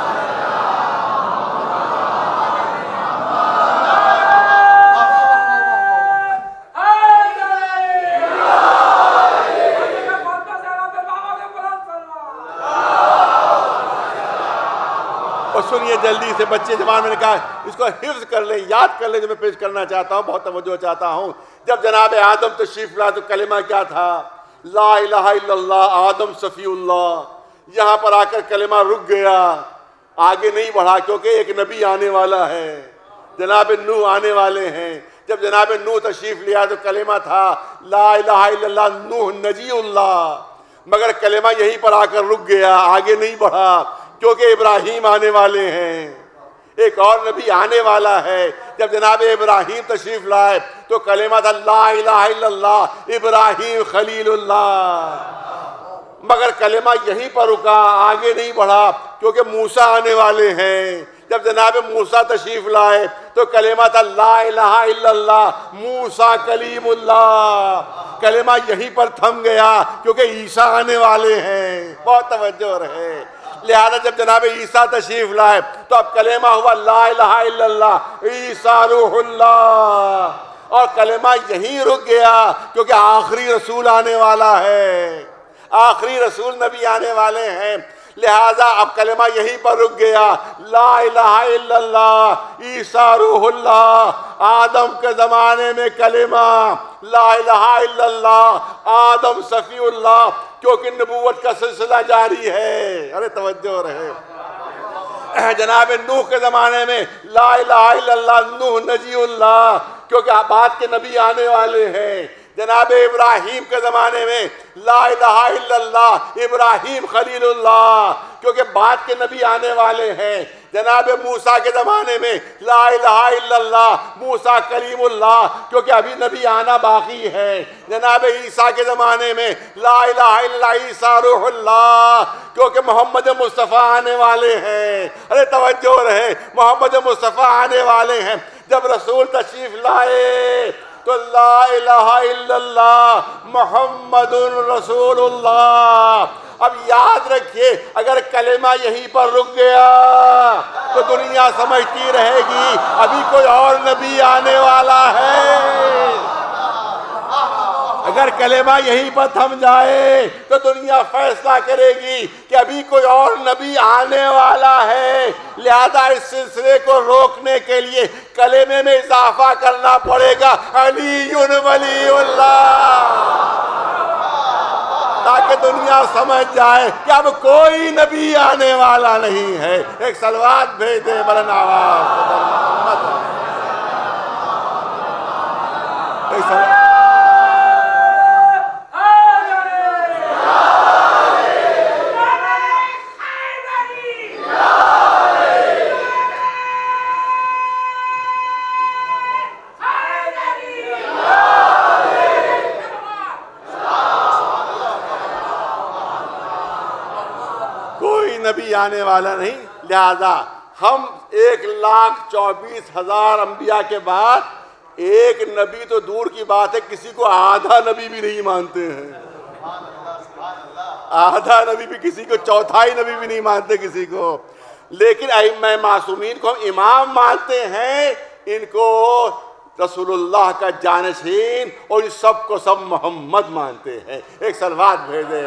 اور سنیے جلدی سے، بچے جوان میں نے کہا اس کو حفظ کر لیں، یاد کر لیں جو میں پیش کرنا چاہتا ہوں، بہت توجہ چاہتا ہوں۔ جب جناب آدم تشریف لائے تو کلمہ کیا تھا؟ لا الہ الا اللہ آدم صفی اللہ۔ یہاں پر آ کر کلمہ رک گیا، آگے نہیں بڑھا، کیونکہ ایک نبی آنے والا ہے، جناب نوح آنے والے ہیں۔ جب جناب نوح تشریف لیا تو کلمہ تھا لا الہ الا اللہ نوح نجی اللہ، مگر کلمہ یہیں پر آ کر رک گیا، آگے نہیں بڑھا، کیونکہ ابراہیم آنے والے ہیں، ایک اور نبی آنے والا ہے۔ جب جناب ابراہیم تشریف لائے تو کلمہ تھا لا الہ الا اللہ ابراہیم خلیل اللہ، مگر کلمہ یہیں پر رکا، آگے نہیں بڑھا، کیونکہ موسیٰ آنے والے ہیں۔ جب جناب موسیٰ تشریف لائے تو کلمہ تھا لا الہ الا اللہ موسیٰ کلیم اللہ، کلمہ یہیں پر تھم گیا، کیونکہ عیسیٰ آنے والے ہیں۔ بہت توجہ رہے۔ لہذا جب جناب عیسیٰ تشریف لائے تو اب کلمہ ہوا لا الہ الا اللہ عیسیٰ روح اللہ، اور کلمہ یہیں رک گیا، کیونکہ آخری رسول آنے والا ہے، آخری رسول نبی آنے والے ہیں۔ لہذا اب کلمہ یہیں پر رک گیا، لا الہ الا اللہ عیسیٰ روح اللہ۔ آدم کے زمانے میں کلمہ لا الہ الا اللہ آدم صفی اللہ، کیونکہ نبوت کا سلسلہ جاری ہے۔ ارے توجہ رہے۔ جناب نوح کے زمانے میں لا الہ الا اللہ نوح نجی اللہ، کیونکہ بعد کے نبی آنے والے ہیں۔ جناب ابراہیم کے زمانے میں لا الہ الا اللہ ابراہیم خلیل اللہ، کیونکہ بعد کے نبی آنے والے ہیں۔ جناب موسیٰ کے زمانے میں لا الہ الا اللہ موسیٰ کلیم اللہ، کیونکہ ابھی نبی آنا باقی ہے۔ جناب عیسیٰ کے زمانے میں لا الہ الا اللہ عیسیٰ روح اللہ، کیونکہ محمد مصطفیٰ آنے والے ہیں۔ ارے توجہ رہے، محمد مصطفیٰ آنے والے ہیں۔ جب رسول تشریف لائے تو لا الہ الا اللہ محمد رسول اللہ۔ اب یاد رکھیے، اگر کلمہ یہیں پر رک گیا تو دنیا سمجھتی رہے گی ابھی کوئی اور نبی آنے والا ہے۔ اگر کلمہ یہیں پر تھم جائے تو دنیا فیصلہ کرے گی کہ ابھی کوئی اور نبی آنے والا ہے۔ لہذا اس سلسلے کو روکنے کے لیے کلمے میں اضافہ کرنا پڑے گا علی ولی اللہ، تاکہ دنیا سمجھ جائے کہ اب کوئی نبی آنے والا نہیں ہے۔ ایک صلوات بھیج دے بلند آواز ایک صلوات کوئی نبی آنے والا نہیں، لہذا ہم ایک لاکھ چوبیس ہزار انبیاء کے بعد ایک نبی تو دور کی بات ہے، کسی کو آدھا نبی بھی نہیں مانتے ہیں، آدھا نبی بھی، کسی کو چوتھائی نبی بھی نہیں مانتے کسی کو، لیکن ائمہ معصومین کو ہم امام مانتے ہیں، ان کو رسول اللہ کا جانشین، اور اس سب کو سب محمد مانتے ہیں۔ ایک صلوات بھیجے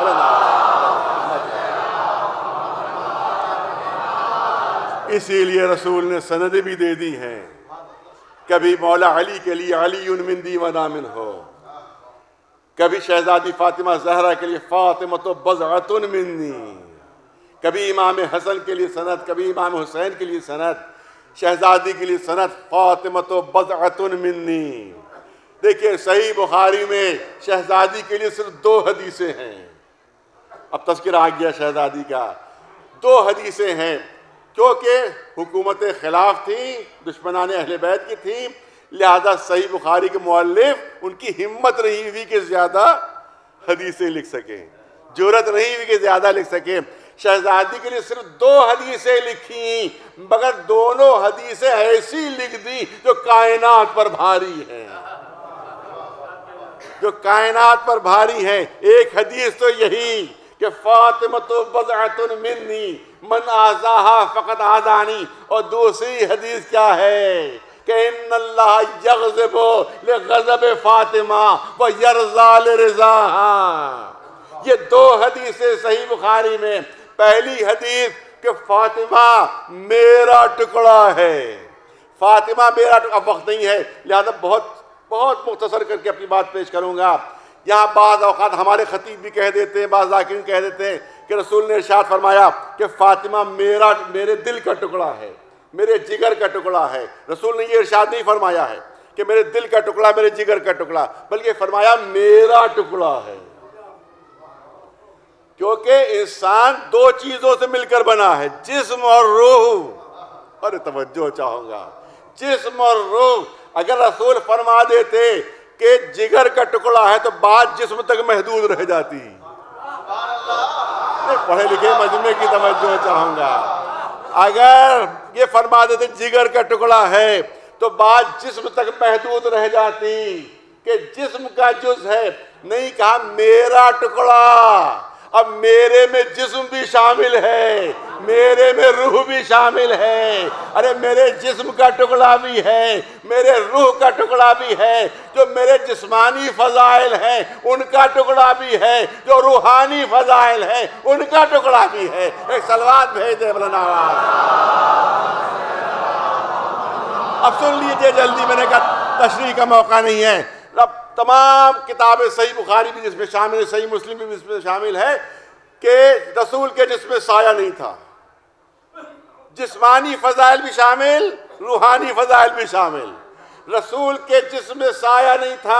اسی لیے رسول نے سندیں بھی دے دی ہیں، کبھی مولا علی کے لیے علی من دی و نامن ہو، کبھی شہزادی فاطمہ زہرا کے لیے فاطمۃ بضعۃ منی، کبھی امام حسن کے لیے سند، کبھی امام حسین کے لیے سند، شہزادی کے لیے سند فاطمۃ بضعۃ منی۔ دیکھیے صحیح بخاری میں شہزادی کے لیے صرف دو حدیثیں ہیں، اب تذکرہ آ گیا شہزادی کا، دو حدیثیں ہیں، کیونکہ حکومت خلاف تھیں، دشمنان اہل بیت کی تھیں، لہذا صحیح بخاری کے مؤلف ان کی ہمت نہیں ہوئی کہ زیادہ حدیثیں لکھ سکیں، جرأت نہیں ہوئی کہ زیادہ لکھ سکیں، شہزادی کے لیے صرف دو حدیثیں لکھی، مگر دونوں حدیثیں ایسی لکھ دی جو کائنات پر بھاری ہیں، جو کائنات پر بھاری ہیں۔ ایک حدیث تو یہی کہ فاطمۃ بضعۃ منی من آذاہا فقط آذانی، اور دوسری حدیث کیا ہے کہ ان اللہ یغضب لغضب فاطمہ ویرضا لرضاہا۔ یہ دو حدیثیں صحیح بخاری میں، پہلی حدیث کہ فاطمہ میرا ٹکڑا ہے، فاطمہ میرا ٹکڑا، اب وقت نہیں ہے لہذا بہت بہت مختصر کر کے اپنی بات پیش کروں گا۔ یہاں بعض اوقات ہمارے خطیب بھی کہہ دیتے ہیں، بعض ذاکرین کہہ دیتے ہیں کہ رسول نے ارشاد فرمایا کہ فاطمہ میرا میرے دل کا ٹکڑا ہے، میرے جگر کا ٹکڑا ہے۔ رسول نے یہ ارشاد نہیں فرمایا ہے کہ میرے دل کا ٹکڑا، میرے جگر کا ٹکڑا، بلکہ فرمایا میرا ٹکڑا ہے، کیونکہ انسان دو چیزوں سے مل کر بنا ہے، جسم اور روح۔ اور توجہ چاہوں گا، جسم اور روح۔ اگر رسول فرما دیتے کہ جگر کا ٹکڑا ہے تو بات جسم تک محدود رہ جاتی، پڑھے لکھے مجمع کی توجہ چاہوں گا، اگر یہ فرما دیتے جگر کا ٹکڑا ہے تو بات جسم تک محدود رہ جاتی کہ جسم کا جز ہے، نہیں کہا میرا ٹکڑا۔ اب میرے میں جسم بھی شامل ہے، میرے میں روح بھی شامل ہے، ارے میرے جسم کا ٹکڑا بھی ہے، میرے روح کا ٹکڑا بھی ہے، جو میرے جسمانی فضائل ہیں ان کا ٹکڑا بھی ہے، جو روحانی فضائل ہیں ان کا ٹکڑا بھی ہے۔ ایک صلوات بھیج دے مولانا۔ اب سن لیجئے جلدی، میں نے کہا تشریح کا موقع نہیں ہے، اب تمام کتابیں صحیح بخاری بھی جس میں شامل ہے، صحیح مسلم بھی جس میں شامل ہے کہ رسول کے جسم میں سایہ نہیں تھا، جسمانی فضائل بھی شامل، روحانی فضائل بھی شامل، رسول کے جسم میں سایہ نہیں تھا،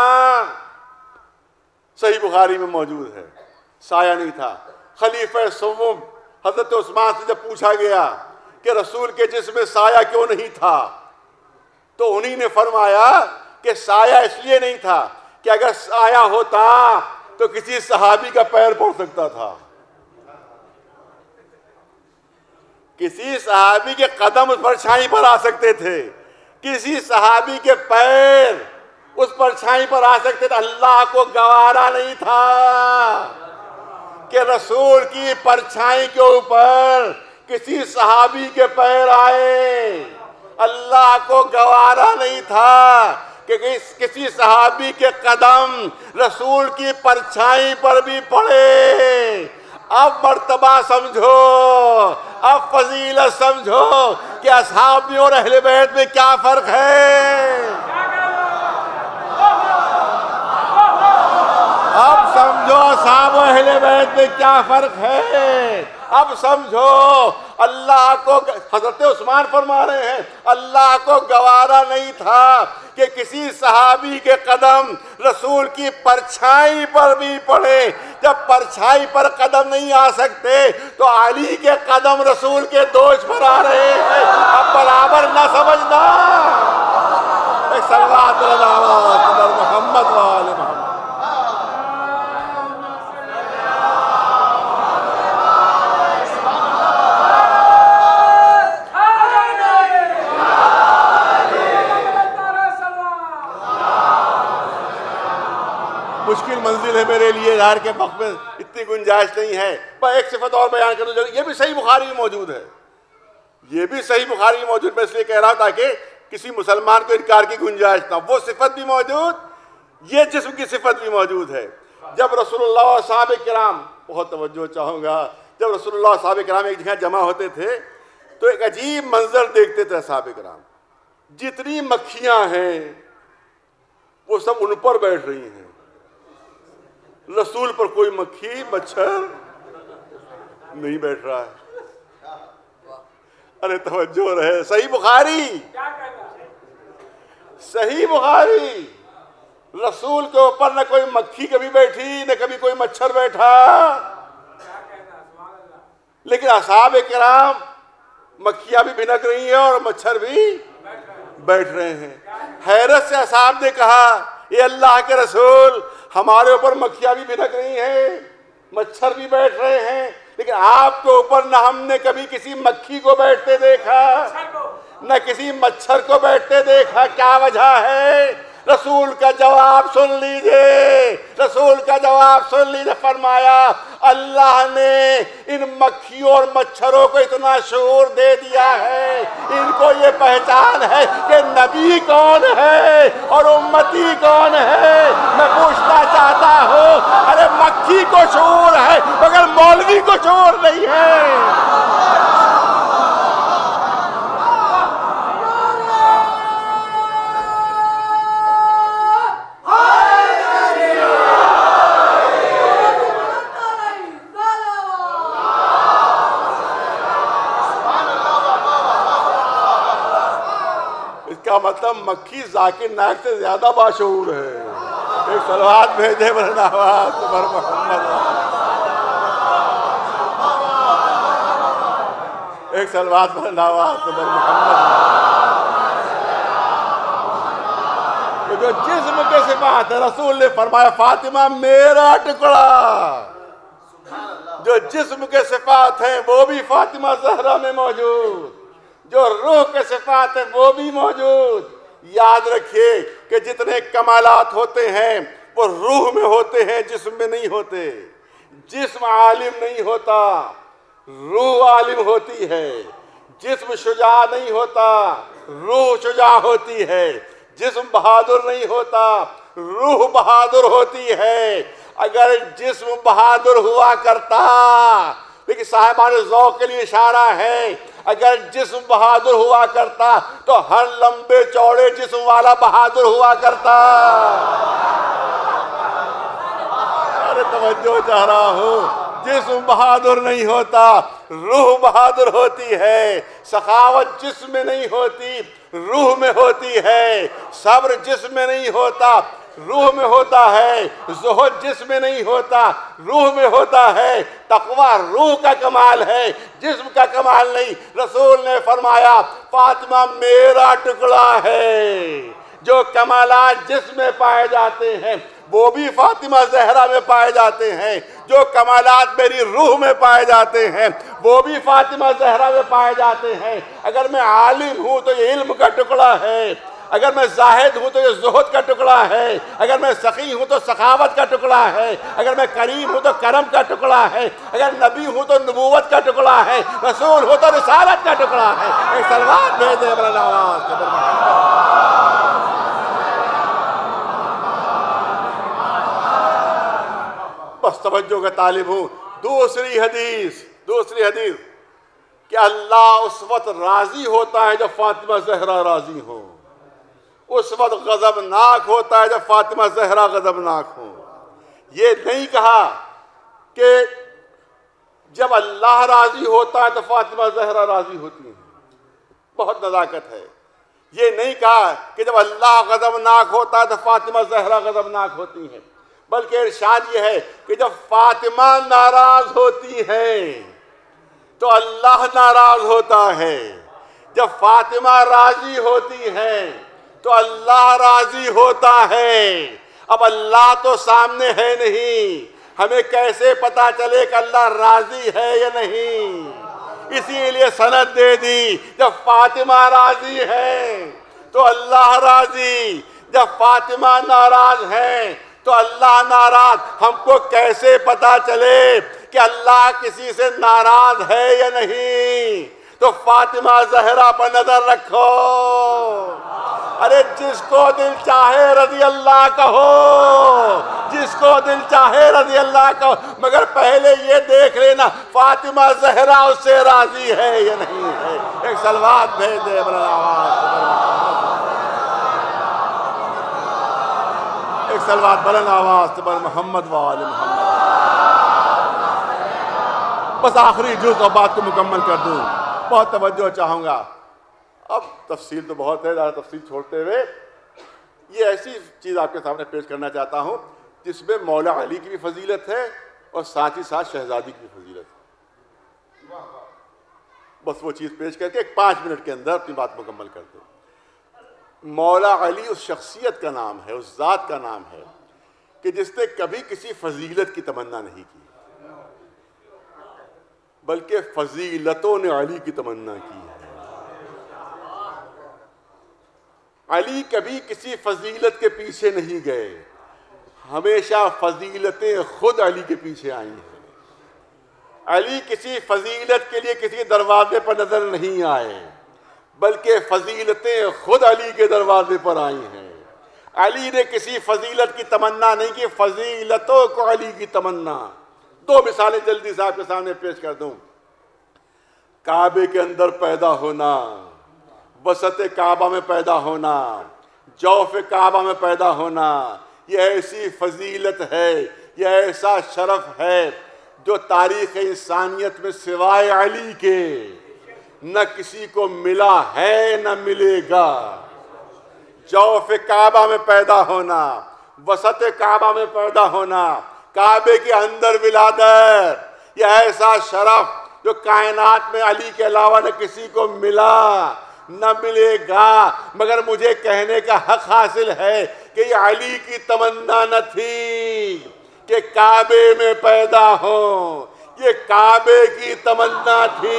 صحیح بخاری میں موجود ہے، سایہ نہیں تھا۔ خلیفہ سوم حضرت عثمان سے جب پوچھا گیا کہ رسول کے جسم میں سایہ کیوں نہیں تھا تو انہی نے فرمایا کہ سایہ اس لیے نہیں تھا کہ اگر سایہ ہوتا تو کسی صحابی کا پیر پڑ سکتا تھا، کسی صحابی کے قدم اس پرچھائی پر آ سکتے تھے، کسی صحابی کے پیر اس پرچھائی پر آ سکتے تھے، اللہ کو گوارا نہیں تھا کہ رسول کی پرچھائی کے اوپر کسی صحابی کے پیر آئے، اللہ کو گوارا نہیں تھا کہ کسی صحابی کے قدم رسول کی پرچھائی پر بھی پڑے۔ اب مرتبہ سمجھو، اب فضیلت سمجھو کہ اصحابیوں اور اہل بیت میں کیا فرق ہے۔ اب سمجھو اصحاب و اہل بیت میں کیا فرق ہے، اب سمجھو اللہ کو، حضرت عثمان فرما رہے ہیں اللہ کو گوارا نہیں تھا کہ کسی صحابی کے قدم رسول کی پرچھائی پر بھی پڑے۔ جب پرچھائی پر قدم نہیں آ سکتے تو علی کے قدم رسول کے دوش پر آ رہے ہیں، اب برابر نہ سمجھنا۔ ایک صلوات علی محمد و آل محمد۔ ہے میرے لیے ظاہر کے وقت میں اتنی گنجائش نہیں ہے. میں ایک صفت اور بیان کروں, یہ بھی صحیح بخاری میں موجود ہے, یہ بھی صحیح بخاری میں موجود. میں اس لیے کہہ رہا ہوں تاکہ کسی مسلمان کو انکار کی گنجائش نہ. وہ صفت بھی موجود, یہ جسم کی صفت بھی موجود ہے. جب رسول اللہ اور صحابہ کرام, بہت توجہ چاہوں گا, جب رسول اللہ اور صحابہ کرام ایک جگہ جمع ہوتے تھے تو ایک عجیب منظر دیکھتے تھے صحابہ کرام. جتنی مکھیاں ہیں وہ سب ان پر بیٹھ رہی ہیں, رسول پر کوئی مکھی مچھر نہیں بیٹھ رہا ہے. ارے توجہ رہے, صحیح بخاری, صحیح بخاری. رسول کے اوپر نہ کوئی مکھی کبھی بیٹھی, نہ کبھی کوئی مچھر بیٹھا, لیکن اصحاب کرام مکھیاں بھی بھنک رہی ہیں اور مچھر بھی بیٹھ رہے ہیں. حیرت سے اصحاب نے کہا, اے اللہ کے رسول, ہمارے اوپر مکھیاں بھی بھنک رہی ہیں, مچھر بھی بیٹھ رہے ہیں, لیکن آپ کے اوپر نہ ہم نے کبھی کسی مکھی کو بیٹھتے دیکھا نہ کسی مچھر کو بیٹھتے دیکھا, کیا وجہ ہے؟ رسول کا جواب سن لیجئے, رسول کا جواب سن لیجئے. فرمایا اللہ نے ان مکھیوں اور مچھروں کو اتنا شعور دے دیا ہے, ان کو یہ پہچان ہے کہ نبی کون ہے اور امتی کون ہے. میں پوچھنا چاہتا ہوں, ارے مکھی کو شعور ہے مگر مولوی کو شعور نہیں ہے. مطلب مکھی ذاکر نائک سے زیادہ باشعور ہے. ایک صلوات بھیجے برناواز بر محمد, ایک صلوات برناواز بر محمد. جو جسم کے صفات ہے, رسول نے فرمایا فاطمہ میرا ٹکڑا. جو جسم کے صفات ہیں وہ بھی فاطمہ زہرا میں موجود, جو روح کے صفات ہیں وہ بھی موجود. یاد رکھیے کہ جتنے کمالات ہوتے ہیں وہ روح میں ہوتے ہیں, جسم میں نہیں ہوتے. جسم عالم نہیں ہوتا, روح عالم ہوتی ہے. جسم شجاع نہیں ہوتا, روح شجاع ہوتی ہے. جسم بہادر نہیں ہوتا, روح بہادر ہوتی ہے. اگر جسم بہادر ہوا کرتا, لیکن صاحبان ذوق کے لیے اشارہ ہے, اگر جسم بہادر ہوا کرتا تو ہر لمبے چوڑے جسم والا بہادر ہوا کرتا. ارے توجہ چاہ رہا ہوں, جسم بہادر نہیں ہوتا, روح بہادر ہوتی ہے. سخاوت جسم میں نہیں ہوتی, روح میں ہوتی ہے. صبر جسم میں نہیں ہوتا, روح میں ہوتا ہے. زہد جسم میں نہیں ہوتا, روح میں ہوتا ہے. تقوی روح کا کمال ہے, جسم کا کمال نہیں. رسول نے فرمایا فاطمہ میرا ٹکڑا ہے. جو کمالات جسم میں پائے جاتے ہیں وہ بھی فاطمہ زہرا میں پائے جاتے ہیں, جو کمالات میری روح میں پائے جاتے ہیں وہ بھی فاطمہ زہرا میں پائے جاتے ہیں. اگر میں عالم ہوں تو یہ علم کا ٹکڑا ہے, اگر میں زاہد ہوں تو یہ زہد کا ٹکڑا ہے, اگر میں سخی ہوں تو سخاوت کا ٹکڑا ہے, اگر میں کریم ہوں تو کرم کا ٹکڑا ہے, اگر نبی ہوں تو نبوت کا ٹکڑا ہے, رسول ہوں تو رسالت کا ٹکڑا ہے. ایک صلوات بھیجے برناواز. بس توجہ کا طالب ہوں. دوسری حدیث, دوسری حدیث کہ اللہ اس وقت راضی ہوتا ہے جب فاطمہ زہرا راضی ہو, اس وقت غضبناک ہوتا ہے جب فاطمہ زہرا غضبناک ہو. یہ نہیں کہا کہ جب اللہ راضی ہوتا ہے تو فاطمہ زہرا راضی ہوتی ہیں, بہت نزاکت ہے. یہ نہیں کہا کہ جب اللہ غضبناک ہوتا ہے تو فاطمہ زہرا غضبناک ہوتی ہیں, بلکہ ارشاد یہ ہے کہ جب فاطمہ ناراض ہوتی ہے تو اللہ ناراض ہوتا ہے, جب فاطمہ راضی ہوتی ہے تو اللہ راضی ہوتا ہے. اب اللہ تو سامنے ہے نہیں, ہمیں کیسے پتا چلے کہ اللہ راضی ہے یا نہیں؟ اسی لیے سند دے دی, جب فاطمہ راضی ہے تو اللہ راضی, جب فاطمہ ناراض ہے تو اللہ ناراض، ہم کو کیسے پتا چلے کہ اللہ کسی سے ناراض ہے یا نہیں؟ تو فاطمہ زہرا پر نظر رکھو، ارے جس کو دل چاہے رضی اللہ کا ہو، جس کو دل چاہے رضی اللہ کا ہو، مگر پہلے یہ دیکھ لینا فاطمہ زہرا اس سے راضی ہے یا نہیں ہے۔ ایک صلوات بھیج دے بلند آواز، ایک صلوات بلند آواز بر محمد و آل محمد۔ بس آخری جز اور بات کو مکمل کر دوں، بہت توجہ چاہوں گا، اب تفصیل تو بہت ہے، زیادہ تفصیل چھوڑتے ہوئے یہ ایسی چیز آپ کے سامنے پیش کرنا چاہتا ہوں جس میں مولا علی کی بھی فضیلت ہے اور ساتھ ہی ساتھ شہزادی کی بھی فضیلت ہے۔ بس وہ چیز پیش کر کے ایک پانچ منٹ کے اندر اپنی بات مکمل کر دوں۔ مولا علی اس شخصیت کا نام ہے، اس ذات کا نام ہے کہ جس نے کبھی کسی فضیلت کی تمنا نہیں کی، بلکہ فضیلتوں نے علی کی تمنا کی ہے۔ علی کبھی کسی فضیلت کے پیچھے نہیں گئے، ہمیشہ فضیلتیں خود علی کے پیچھے آئی ہیں۔ علی کسی فضیلت کے لیے کسی دروازے پر نظر نہیں آئے، بلکہ فضیلتیں خود علی کے دروازے پر آئی ہیں۔ علی نے کسی فضیلت کی تمنا نہیں کی، فضیلتوں کو علی کی تمنا۔ دو مثالیں جلدی سے آپ کے سامنے پیش کر دوں۔ کعبے کے اندر پیدا ہونا، وسط کعبہ میں پیدا ہونا، جوف کعبہ میں پیدا ہونا، یہ ایسی فضیلت ہے، یہ ایسا شرف ہے جو تاریخ انسانیت میں سوائے علی کے نہ کسی کو ملا ہے نہ ملے گا۔ جوف کعبہ میں پیدا ہونا، وسط کعبہ میں پیدا ہونا، کعبے کے اندر ولادت، یہ ایسا شرف جو کائنات میں علی کے علاوہ نہ کسی کو ملا نہ ملے گا۔ مگر مجھے کہنے کا حق حاصل ہے کہ یہ علی کی تمنا نہ تھی کہ کعبے میں پیدا ہوں، یہ کعبے کی تمنا تھی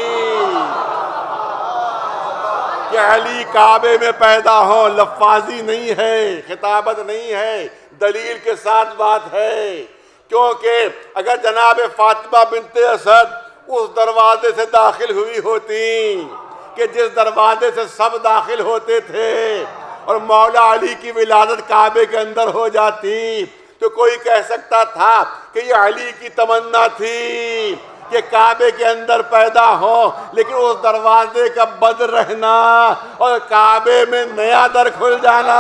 کہ علی کعبے میں پیدا ہوں۔ لفاظی نہیں ہے، خطابت نہیں ہے، دلیل کے ساتھ بات ہے، کیونکہ اگر جناب فاطمہ بنت اسد اس دروازے سے داخل ہوئی ہوتی کہ جس دروازے سے سب داخل ہوتے تھے اور مولا علی کی ولادت کعبے کے اندر ہو جاتی تو کوئی کہہ سکتا تھا کہ یہ علی کی تمنا تھی کہ کعبے کے اندر پیدا ہو، لیکن اس دروازے کا بند رہنا اور کعبے میں نیا در کھل جانا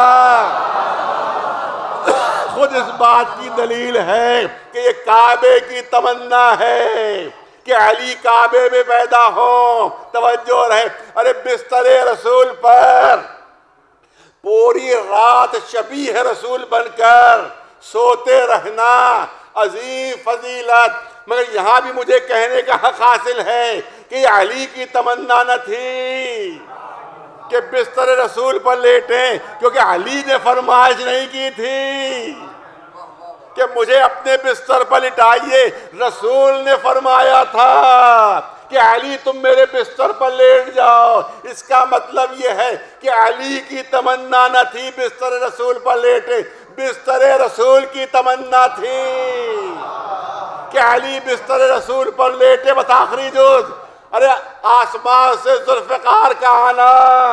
خود اس بات کی دلیل ہے کہ یہ کعبے کی تمنا ہے کہ علی کعبے میں پیدا ہو۔ توجہ رہے، ارے بستر رسول پر پوری رات شبیہ رسول بن کر سوتے رہنا عظیم فضیلت، مگر یہاں بھی مجھے کہنے کا حق حاصل ہے کہ یہ علی کی تمنا نہ تھی کہ بستر رسول پر لیٹیں، کیونکہ علی نے فرمائش نہیں کی تھی کہ مجھے اپنے بستر پر لٹائیے، رسول نے فرمایا تھا کہ علی تم میرے بستر پر لیٹ جاؤ۔ اس کا مطلب یہ ہے کہ علی کی تمنا نہ تھی بستر رسول پر لیٹے، بستر رسول کی تمنا تھی کہ علی بستر رسول پر لیٹے۔ بس آخری جز، ارے آسمان سے ذوالفقار کا آنا،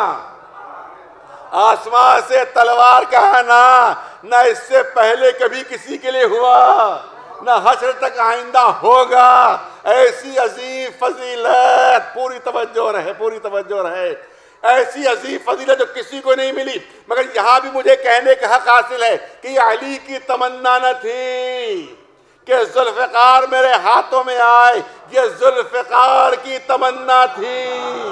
آسمان سے تلوار کا آنا نہ اس سے پہلے کبھی کسی کے لیے ہوا نہ حشر تک آئندہ ہوگا۔ ایسی عظیم فضیلت، پوری توجہ رہے، پوری توجہ رہے، ایسی عظیم فضیلت جو کسی کو نہیں ملی، مگر یہاں بھی مجھے کہنے کا حق حاصل ہے کہ یہ علی کی تمنا نہ تھی کہ ذوالفقار میرے ہاتھوں میں آئے، یہ ذوالفقار کی تمنا تھی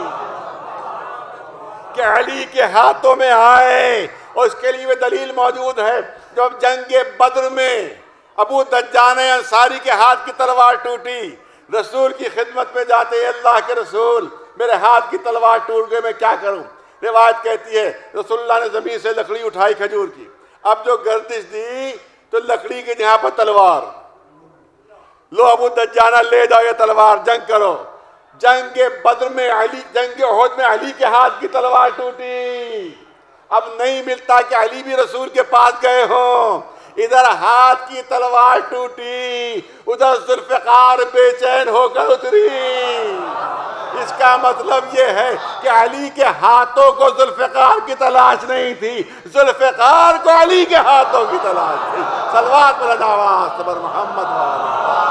کہ علی کے ہاتھوں میں آئے۔ اور اس کے لیے دلیل موجود ہے، جب جنگ بدر میں ابو دجان انصاری کے ہاتھ کی تلوار ٹوٹی، رسول کی خدمت میں جاتے، اللہ کے رسول میرے ہاتھ کی تلوار ٹوٹ گئے، میں کیا کروں؟ روایت کہتی ہے رسول اللہ نے زمین سے لکڑی اٹھائی کھجور کی، اب جو گردش دی تو لکڑی کی جہاں پر تلوار، لو ابو دجانہ لے جاؤ یہ تلوار، جنگ کرو۔ جنگ بدر میں علی، جنگ احد میں علی کے ہاتھ کی تلوار ٹوٹی، اب نہیں ملتا کہ علی بھی رسول کے پاس گئے ہوں، ادھر ہاتھ کی تلوار ٹوٹی، ادھر ذوالفقار بے چین ہو کر اتری۔ اس کا مطلب یہ ہے کہ علی کے ہاتھوں کو ذوالفقار کی تلاش نہیں تھی، ذوالفقار کو علی کے ہاتھوں کی تلاش تھی۔ صلوات پر آواز صبر محمد والا۔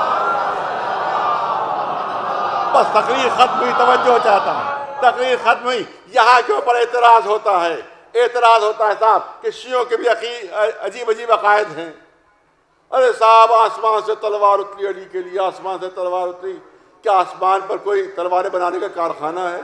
بس تقریر ختم ہوئی، توجہ چاہتا ہوں، تقریر ختم ہوئی۔ یہاں کے اوپر اعتراض ہوتا ہے، اعتراض ہوتا ہے صاحب کہ شیعوں کے بھی عجیب عجیب عقائد ہیں۔ ارے صاحب آسمان سے تلوار اتری علی کے لیے، آسمان سے تلوار اتری۔ کیا آسمان پر کوئی تلواریں بنانے کا کارخانہ ہے؟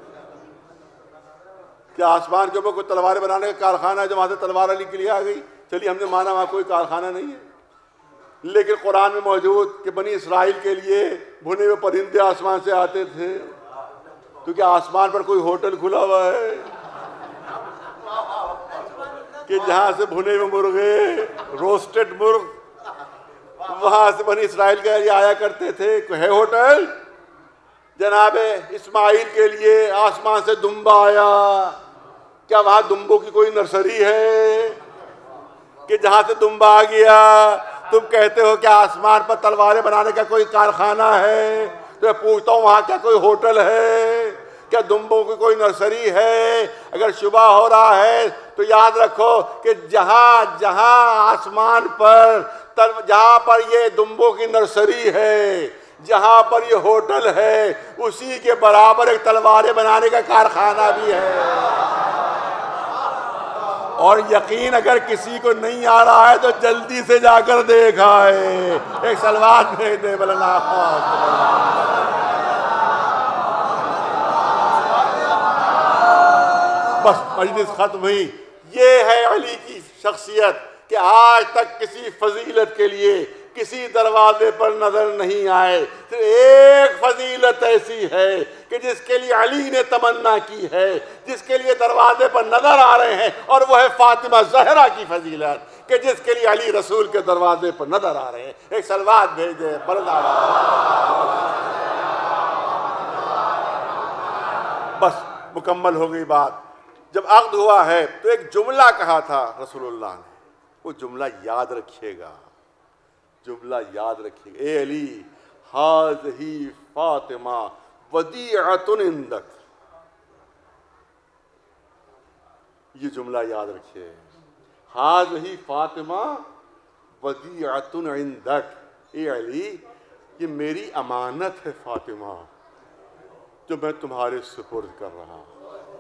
کیا آسمان کے اوپر کوئی تلواریں بنانے کا کارخانہ ہے جو وہاں سے تلوار علی کے لیے آ گئی؟ چلیے ہم نے مانا وہاں کوئی کارخانہ نہیں ہے، لیکن قرآن میں موجود کہ بنی اسرائیل کے لیے بھنے ہوئے پرندے آسمان سے آتے تھے، تو کیا آسمان پر کوئی ہوٹل کھلا ہوا ہے کہ جہاں سے بھنے ہوئے مرغے، روسٹڈ مرغ وہاں سے بنی اسرائیل کے لیے آیا کرتے تھے؟ کوئی ہے ہوٹل؟ جناب اسماعیل کے لیے آسمان سے دمبا آیا، کیا وہاں دمبوں کی کوئی نرسری ہے کہ جہاں سے دمبا آ گیا تم کہتے ہو کہ آسمان پر تلواریں بنانے کا کوئی کارخانہ ہے؟ تو میں پوچھتا ہوں وہاں کیا کوئی ہوٹل ہے؟ کیا دمبوں کی کوئی نرسری ہے؟ اگر شبہ ہو رہا ہے تو یاد رکھو کہ جہاں جہاں آسمان پر جہاں پر یہ دمبوں کی نرسری ہے، جہاں پر یہ ہوٹل ہے، اسی کے برابر ایک تلواریں بنانے کا کارخانہ بھی ہے۔ اور یقین اگر کسی کو نہیں آ رہا ہے تو جلدی سے جا کر دیکھ آئے۔ ایک سلوات بھیج دے بلنا۔ بس مجلس ختم ہوئی۔ یہ ہے علی کی شخصیت کہ آج تک کسی فضیلت کے لیے کسی دروازے پر نظر نہیں آئے۔ صرف ایک فضیلت ایسی ہے کہ جس کے لیے علی نے تمنا کی ہے، جس کے لیے دروازے پر نظر آ رہے ہیں، اور وہ ہے فاطمہ زہرا کی فضیلت کہ جس کے لیے علی رسول کے دروازے پر نظر آ رہے ہیں۔ ایک صلوات بھیج دے بلند آواز۔ بس مکمل ہو گئی بات۔ جب عقد ہوا ہے تو ایک جملہ کہا تھا رسول اللہ نے، وہ جملہ یاد رکھیے گا، جملہ یاد رکھیے گا۔ اے علی ھذہ فاطمہ ودیعۃ عندک، یہ جملہ یاد رکھیے۔ ھذہ فاطمہ ودیعۃ عندک، اے علی یہ میری امانت ہے فاطمہ جو میں تمہارے سپرد کر رہا ہوں۔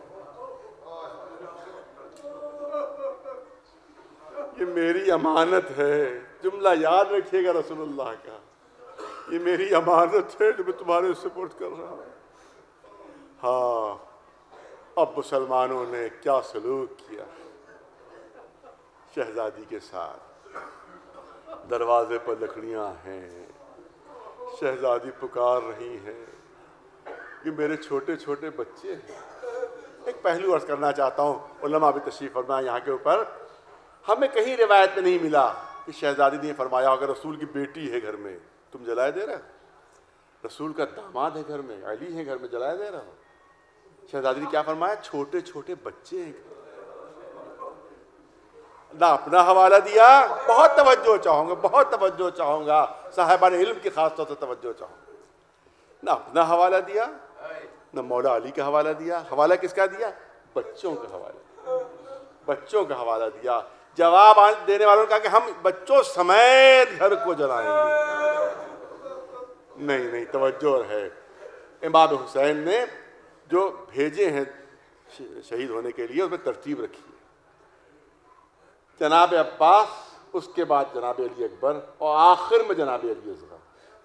یہ میری امانت ہے، جملہ یاد رکھیے گا رسول اللہ کا، یہ میری امانت ہے جو میں تمہارے سپرد کر رہا ہوں۔ ہاں اب مسلمانوں نے کیا سلوک کیا شہزادی کے ساتھ۔ دروازے پر لکڑیاں ہیں، شہزادی پکار رہی ہیں، یہ میرے چھوٹے چھوٹے بچے ہیں۔ ایک پہلو عرض کرنا چاہتا ہوں، علماء بھی تشریف فرمائے یہاں کے اوپر۔ ہمیں کہیں روایت میں نہیں ملا کہ شہزادی نے فرمایا اگر رسول کی بیٹی ہے گھر میں تم جلائے دے رہے ہو، رسول کا داماد ہے گھر میں، علی ہے گھر میں، جلائے دے رہے ہو۔ شہزادی نے کیا فرمایا؟ چھوٹے چھوٹے بچے ہیں۔ نہ اپنا حوالہ دیا، بہت توجہ چاہوں گا، بہت توجہ چاہوں گا، صاحبان علم کی خاص طور سے توجہ چاہوں گا۔ نہ اپنا حوالہ دیا، نہ مولا علی کا حوالہ دیا۔ حوالہ کس کا دیا؟ بچوں کا حوالہ، بچوں کا حوالہ دیا۔ جواب دینے والوں نے کہا کہ ہم بچوں سمیت گھر کو جلائیں گے۔ نہیں نہیں توجہ ہے، امام حسین نے جو بھیجے ہیں شہید ہونے کے لیے اس میں ترتیب رکھی ہے۔ جناب عباس، اس کے بعد جناب علی اکبر، اور آخر میں جناب علی اصغر۔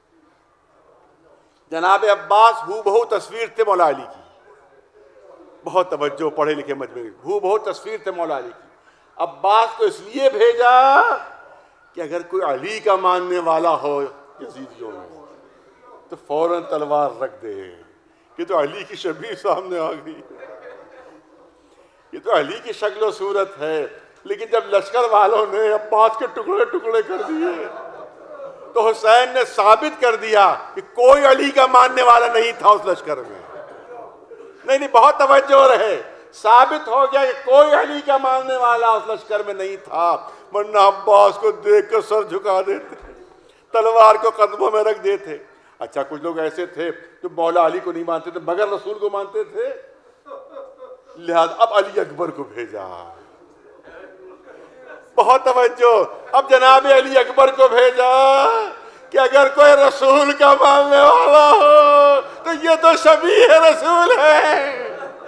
جناب عباس ہو بہو تصویر تھے مولا علی کی، بہت توجہ، پڑھے لکھے مجمع، ہو بہو تصویر تھے مولا علی کی۔ عباس کو اس لیے بھیجا کہ اگر کوئی علی کا ماننے والا ہو یزیدیوں میں تو فوراً تلوار رکھ دے، یہ تو علی کی شبیہ سامنے آ گئی، یہ تو علی کی شکل و صورت ہے۔ لیکن جب لشکر والوں نے عباس کے ٹکڑے ٹکڑے کر دیے تو حسین نے ثابت کر دیا کہ کوئی علی کا ماننے والا نہیں تھا اس لشکر میں۔ نہیں نہیں بہت توجہ رہے، ثابت ہو گیا کہ کوئی علی کا ماننے والا اس لشکر میں نہیں تھا، ورنہ عباس کو دیکھ کر سر جھکا دیتے، تلوار کو قدموں میں رکھ دیتے۔ اچھا کچھ لوگ ایسے تھے جو مولا علی کو نہیں مانتے تھے مگر رسول کو مانتے تھے، لہذا اب علی اکبر کو بھیجا۔ بہت توجہ، اب جناب علی اکبر کو بھیجا کہ اگر کوئی رسول کا ماننے والا ہو تو یہ تو شبیہ رسول ہے،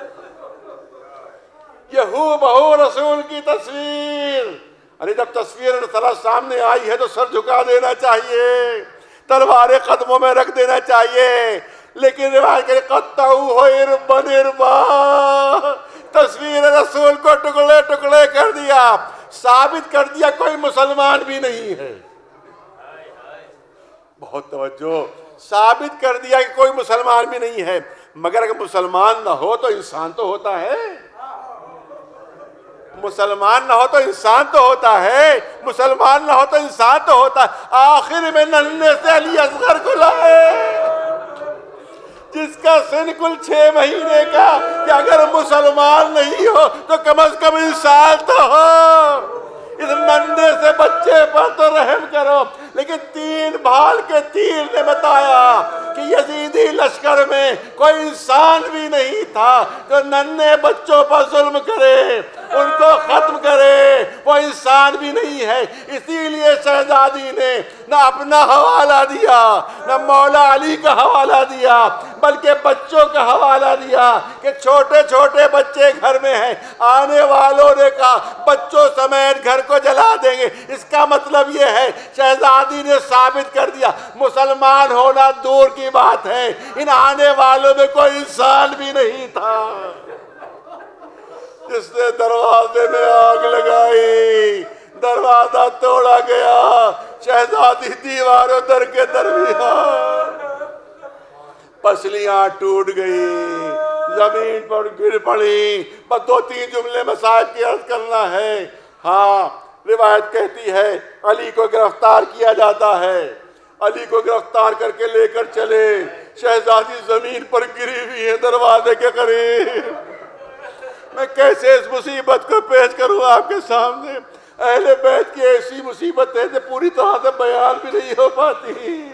یہ ہو بہو رسول کی تصویر۔ ارے جب تصویر اللہ سامنے آئی ہے تو سر جھکا دینا چاہیے، تلواریں قدموں میں رکھ دینا چاہیے، لیکن روایت کہ قطعو ہو اربن اربا، تصویر رسول کو ٹکڑے ٹکڑے کر دیا، ثابت کر دیا کوئی مسلمان بھی نہیں ہے۔ بہت توجہ، ثابت کر دیا کہ کوئی مسلمان بھی نہیں ہے، مگر اگر مسلمان نہ ہو تو انسان تو ہوتا ہے، مسلمان نہ ہو تو انسان تو ہوتا ہے، مسلمان نہ ہو تو انسان تو ہوتا ہے۔ آخر میں ننھے سے علی اصغر کو لائے جس کا سن کل چھ مہینے کا، کہ اگر مسلمان نہیں ہو تو کم از کم انسان تو ہو، اس ننھے سے بچے پر تو رحم کرو۔ لیکن تین بھال کے تیر نے بتایا کہ یزیدی لشکر میں کوئی انسان بھی نہیں تھا جو ننھے بچوں پر ظلم کرے، ان کو ختم کرے، وہ انسان بھی نہیں ہے۔ اسی لیے شہزادی نے نہ اپنا حوالہ دیا، نہ مولا علی کا حوالہ دیا، بلکہ بچوں کا حوالہ دیا کہ چھوٹے چھوٹے بچے گھر میں ہیں، آنے والوں نے کہا بچوں سمیت گھر کو جلا دیں گے۔ اس کا مطلب یہ ہے شہزادی نے ثابت کر دیا مسلمان ہونا دور کی بات ہے، ان آنے والوں میں کوئی انسان بھی نہیں تھا۔ جس نے دروازے میں آگ لگائی، دروازہ توڑا گیا، شہزادی دیواروں در کے درمیان، پسلیاں ٹوٹ گئی، زمین پر گر پڑی۔ بس دو تین جملے مسائل کی عرض کرنا ہے۔ ہاں روایت کہتی ہے علی کو گرفتار کیا جاتا ہے، علی کو گرفتار کر کے لے کر چلے، شہزادی زمین پر گری ہوئی ہے دروازے کے قریب۔ میں کیسے اس مصیبت کو پیش کروں آپ کے سامنے؟ اہل بیت کی ایسی مصیبت ہے جو پوری طرح سے بیان بھی نہیں ہو پاتی۔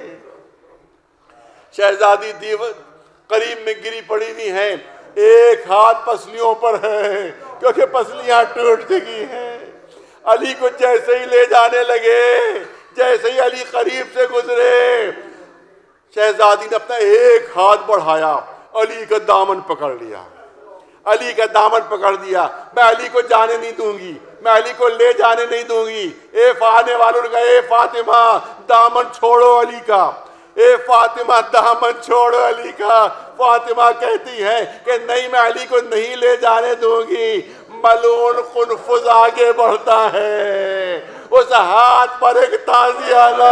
شہزادی دیو قریب میں گری پڑی ہوئی ہے، ایک ہاتھ پسلیوں پر ہے کیونکہ پسلیاں ٹوٹ چکی ہیں۔ علی کو جیسے ہی لے جانے لگے، جیسے ہی علی قریب سے گزرے، شہزادی نے اپنا ایک ہاتھ بڑھایا، علی کا دامن پکڑ لیا، علی کا دامن پکڑ دیا۔ میں علی کو جانے نہیں دوں گی، میں علی کو لے جانے نہیں دوں گی۔ اے آنے والوں نے کہا اے فاطمہ دامن چھوڑو علی کا، اے فاطمہ دامن چھوڑو علی کا۔ فاطمہ کہتی ہے کہ نہیں میں علی کو نہیں لے جانے دوں گی۔ ملعون قنفذ آگے بڑھتا ہے، اس ہاتھ پر ایک تازیانہ،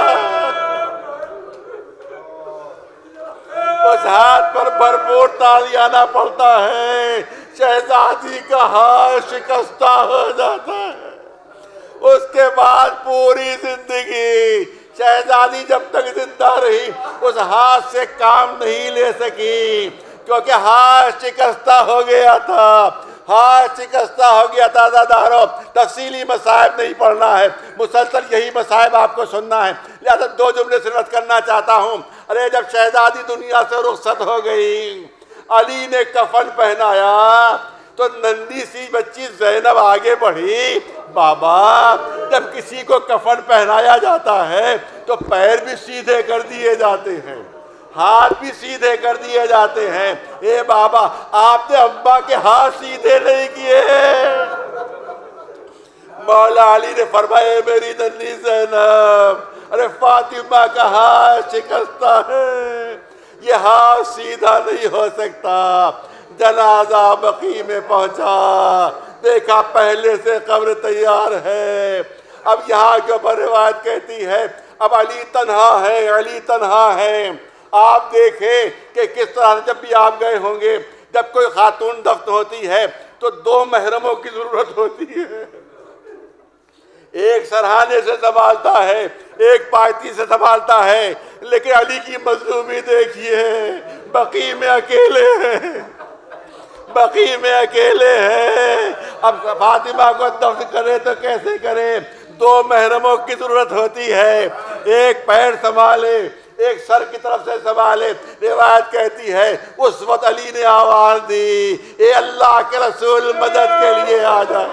اس ہاتھ پر بھرپور تازیانہ پڑتا ہے، شہزادی کا ہاتھ شکستہ ہو جاتا ہے۔ اس کے بعد پوری زندگی شہزادی جب تک زندہ رہی اس ہاتھ سے کام نہیں لے سکی، کیونکہ ہاتھ شکستہ ہو گیا تھا، ہاتھ شکستہ ہو گیا تھا۔ دارو تفصیلی مصائب نہیں پڑھنا ہے، مسلسل یہی مصائب آپ کو سننا ہے، لہذا دو جملے سے رد کرنا چاہتا ہوں۔ ارے جب شہزادی دنیا سے رخصت ہو گئی، علی نے کفن پہنایا تو ننھی سی بچی زینب آگے بڑھی، بابا جب کسی کو کفن پہنایا جاتا ہے تو پیر بھی سیدھے کر دیے جاتے ہیں، ہاتھ بھی سیدھے کر دیے جاتے ہیں۔ اے بابا آپ نے ابا کے ہاتھ سیدھے نہیں کیے۔ مولا علی نے فرمایا میری ننھی زینب، ارے فاطمہ کا ہاتھ شکستہ ہے، یہ ہاتھ سیدھا نہیں ہو سکتا۔ جنازہ بقیع میں پہنچا، دیکھا پہلے سے قبر تیار ہے۔ اب یہاں کے اوپر روایت کہتی ہے اب علی تنہا ہے، علی تنہا ہے۔ آپ دیکھیں کہ کس طرح جب بھی آپ گئے ہوں گے، جب کوئی خاتون دفن ہوتی ہے تو دو محرموں کی ضرورت ہوتی ہے، ایک سرہانے سے سنبھالتا ہے، ایک پایتی سے سنبھالتا ہے، لیکن علی کی مظلومی دیکھیے، بقیع میں اکیلے ہیں، بقیع میں اکیلے ہیں، اب فاطمہ کو دفن کرے تو کیسے کرے؟ دو محرموں کی ضرورت ہوتی ہے، ایک پیر سنبھالے ایک سر کی طرف سے سنبھالے۔ روایت کہتی ہے اس وقت علی نے آواز دی، اے اللہ کے رسول مدد کے لیے آ جائے،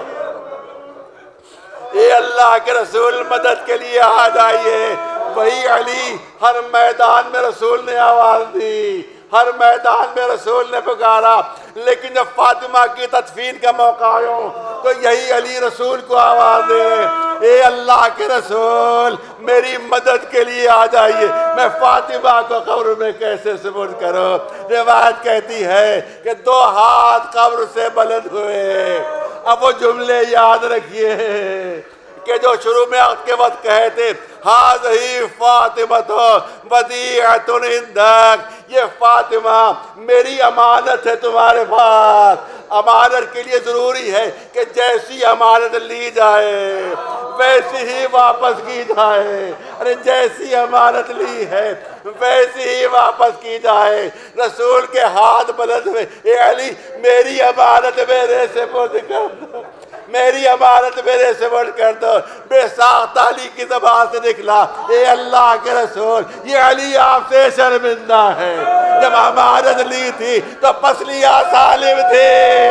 اے اللہ کے رسول مدد کے لیے آ جائیے۔ وہی علی، ہر میدان میں رسول نے آواز دی، ہر میدان میں رسول نے پکارا، لیکن جب فاطمہ کی تدفین کا موقع آیا تو یہی علی رسول کو آواز دے، اے اللہ کے رسول میری مدد کے لیے آ جائیے، میں فاطمہ کو قبر میں کیسے سپرد کروں؟ روایت کہتی ہے کہ دو ہاتھ قبر سے بلند ہوئے۔ اب وہ جملے یاد رکھیے کہ جو شروع میں کے وقت کہے تھے، ہذہ فاطمۃ ودیعۃ عندک، یہ فاطمہ میری امانت ہے تمہارے پاس۔ امانت کے لیے ضروری ہے کہ جیسی امانت لی جائے ویسی ہی واپس کی جائے، ارے جیسی امانت لی ہے ویسی ہی واپس کی جائے۔ رسول کے ہاتھ بلند ہوئے، اے علی میری امانت میرے سپرد کر دو، میری امانت میرے سپرد کر دو۔ بے ساختہ علی کی زبان سے نکلا، اے اللہ کے رسول یہ علی آپ سے شرمندہ ہے، جب امانت لی تھی تو پسلیاں سالم تھی،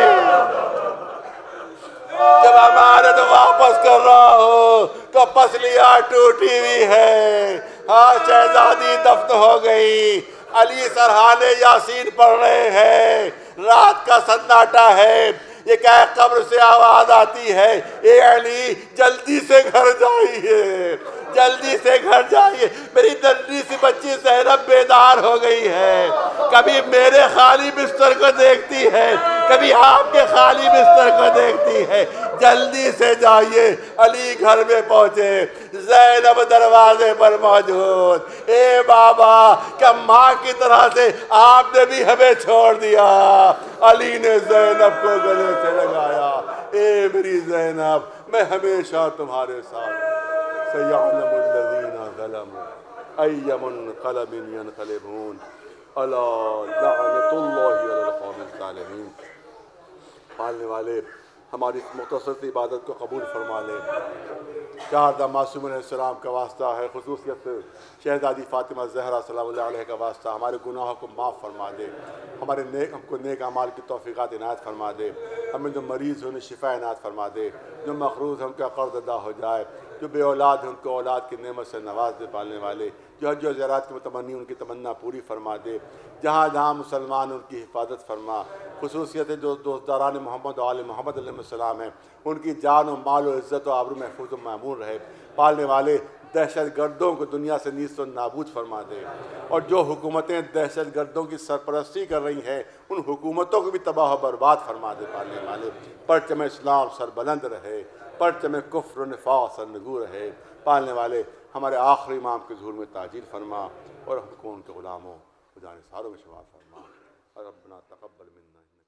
جب امانت واپس کر رہا ہو تو پسلیاں ٹوٹی ہوئی ہے۔ ہاں شہزادی دفن ہو گئی، علی سرحانے یاسین پڑھ رہے ہیں، رات کا سناٹا ہے، یہ کہ قبر سے آواز آتی ہے، اے علی جلدی سے گھر جائیے، جلدی سے گھر جائیے، میری ننھی سی بچی زینب بیدار ہو گئی ہے، کبھی میرے خالی بستر کو دیکھتی ہے، کبھی آپ کے خالی بستر کو دیکھتی ہے، جلدی سے جائیے۔ علی گھر میں پہنچے، زینب دروازے پر موجود، اے بابا کیا ماں کی طرح سے آپ نے بھی ہمیں چھوڑ دیا؟ علی نے زینب کو گلے سے لگایا، اے میری زینب میں ہمیشہ تمہارے ساتھ، سَيَعْلَمُ الَّذِينَ ظَلَمُوا أَيَّ مُنْقَلَبٍ يَنْقَلِبُونَ أَلَا لَعْنَةُ اللَّهِ عَلَى الْقَوْمِ الظَّالِمِينَ۔ پالنے والے ہماری اس مختصر سی عبادت کو قبول فرما لے۔ چار معصوم علیہ السلام کا واسطہ ہے، خصوصیت شہزادی فاطمہ زہرا سلام اللہ علیہ کا واسطہ، ہمارے گناہوں کو معاف فرما دے، ہمارے نیک ہم کو نیک اعمال کی توفیقات عنایت فرما دے، ہمیں جو مریض ہیں انہیں شفا عنایت فرما دے، جو مقروض ہیں ان کا قرض ادا ہو جائے، جو بے اولاد ہیں ان کو اولاد کی نعمت سے نواز دے پالنے والے، جو حج و زیارات کی متمنی ان کی تمنا پوری فرما دے، جہاں جہاں مسلمان ان کی حفاظت فرما۔ خصوصیت جو دوستداران محمد و آل محمد علیہ السلام ہیں ان کی جان و مال و عزت و آبرو محفوظ و معمول رہے۔ پالنے والے دہشت گردوں کو دنیا سے نیست و نابود فرما دے، اور جو حکومتیں دہشت گردوں کی سرپرستی کر رہی ہیں ان حکومتوں کو بھی تباہ و برباد فرما دے۔ پالنے والے پرچم اسلام سر بلند رہے، پرچم کفر و نفاق سر نگو رہے۔ پالنے والے ہمارے آخری امام کے ظہور میں تاجیل فرما، اور ہم کو ان کے غلاموں و جانثاروں میں شمار فرما۔ ربنا تقبل منا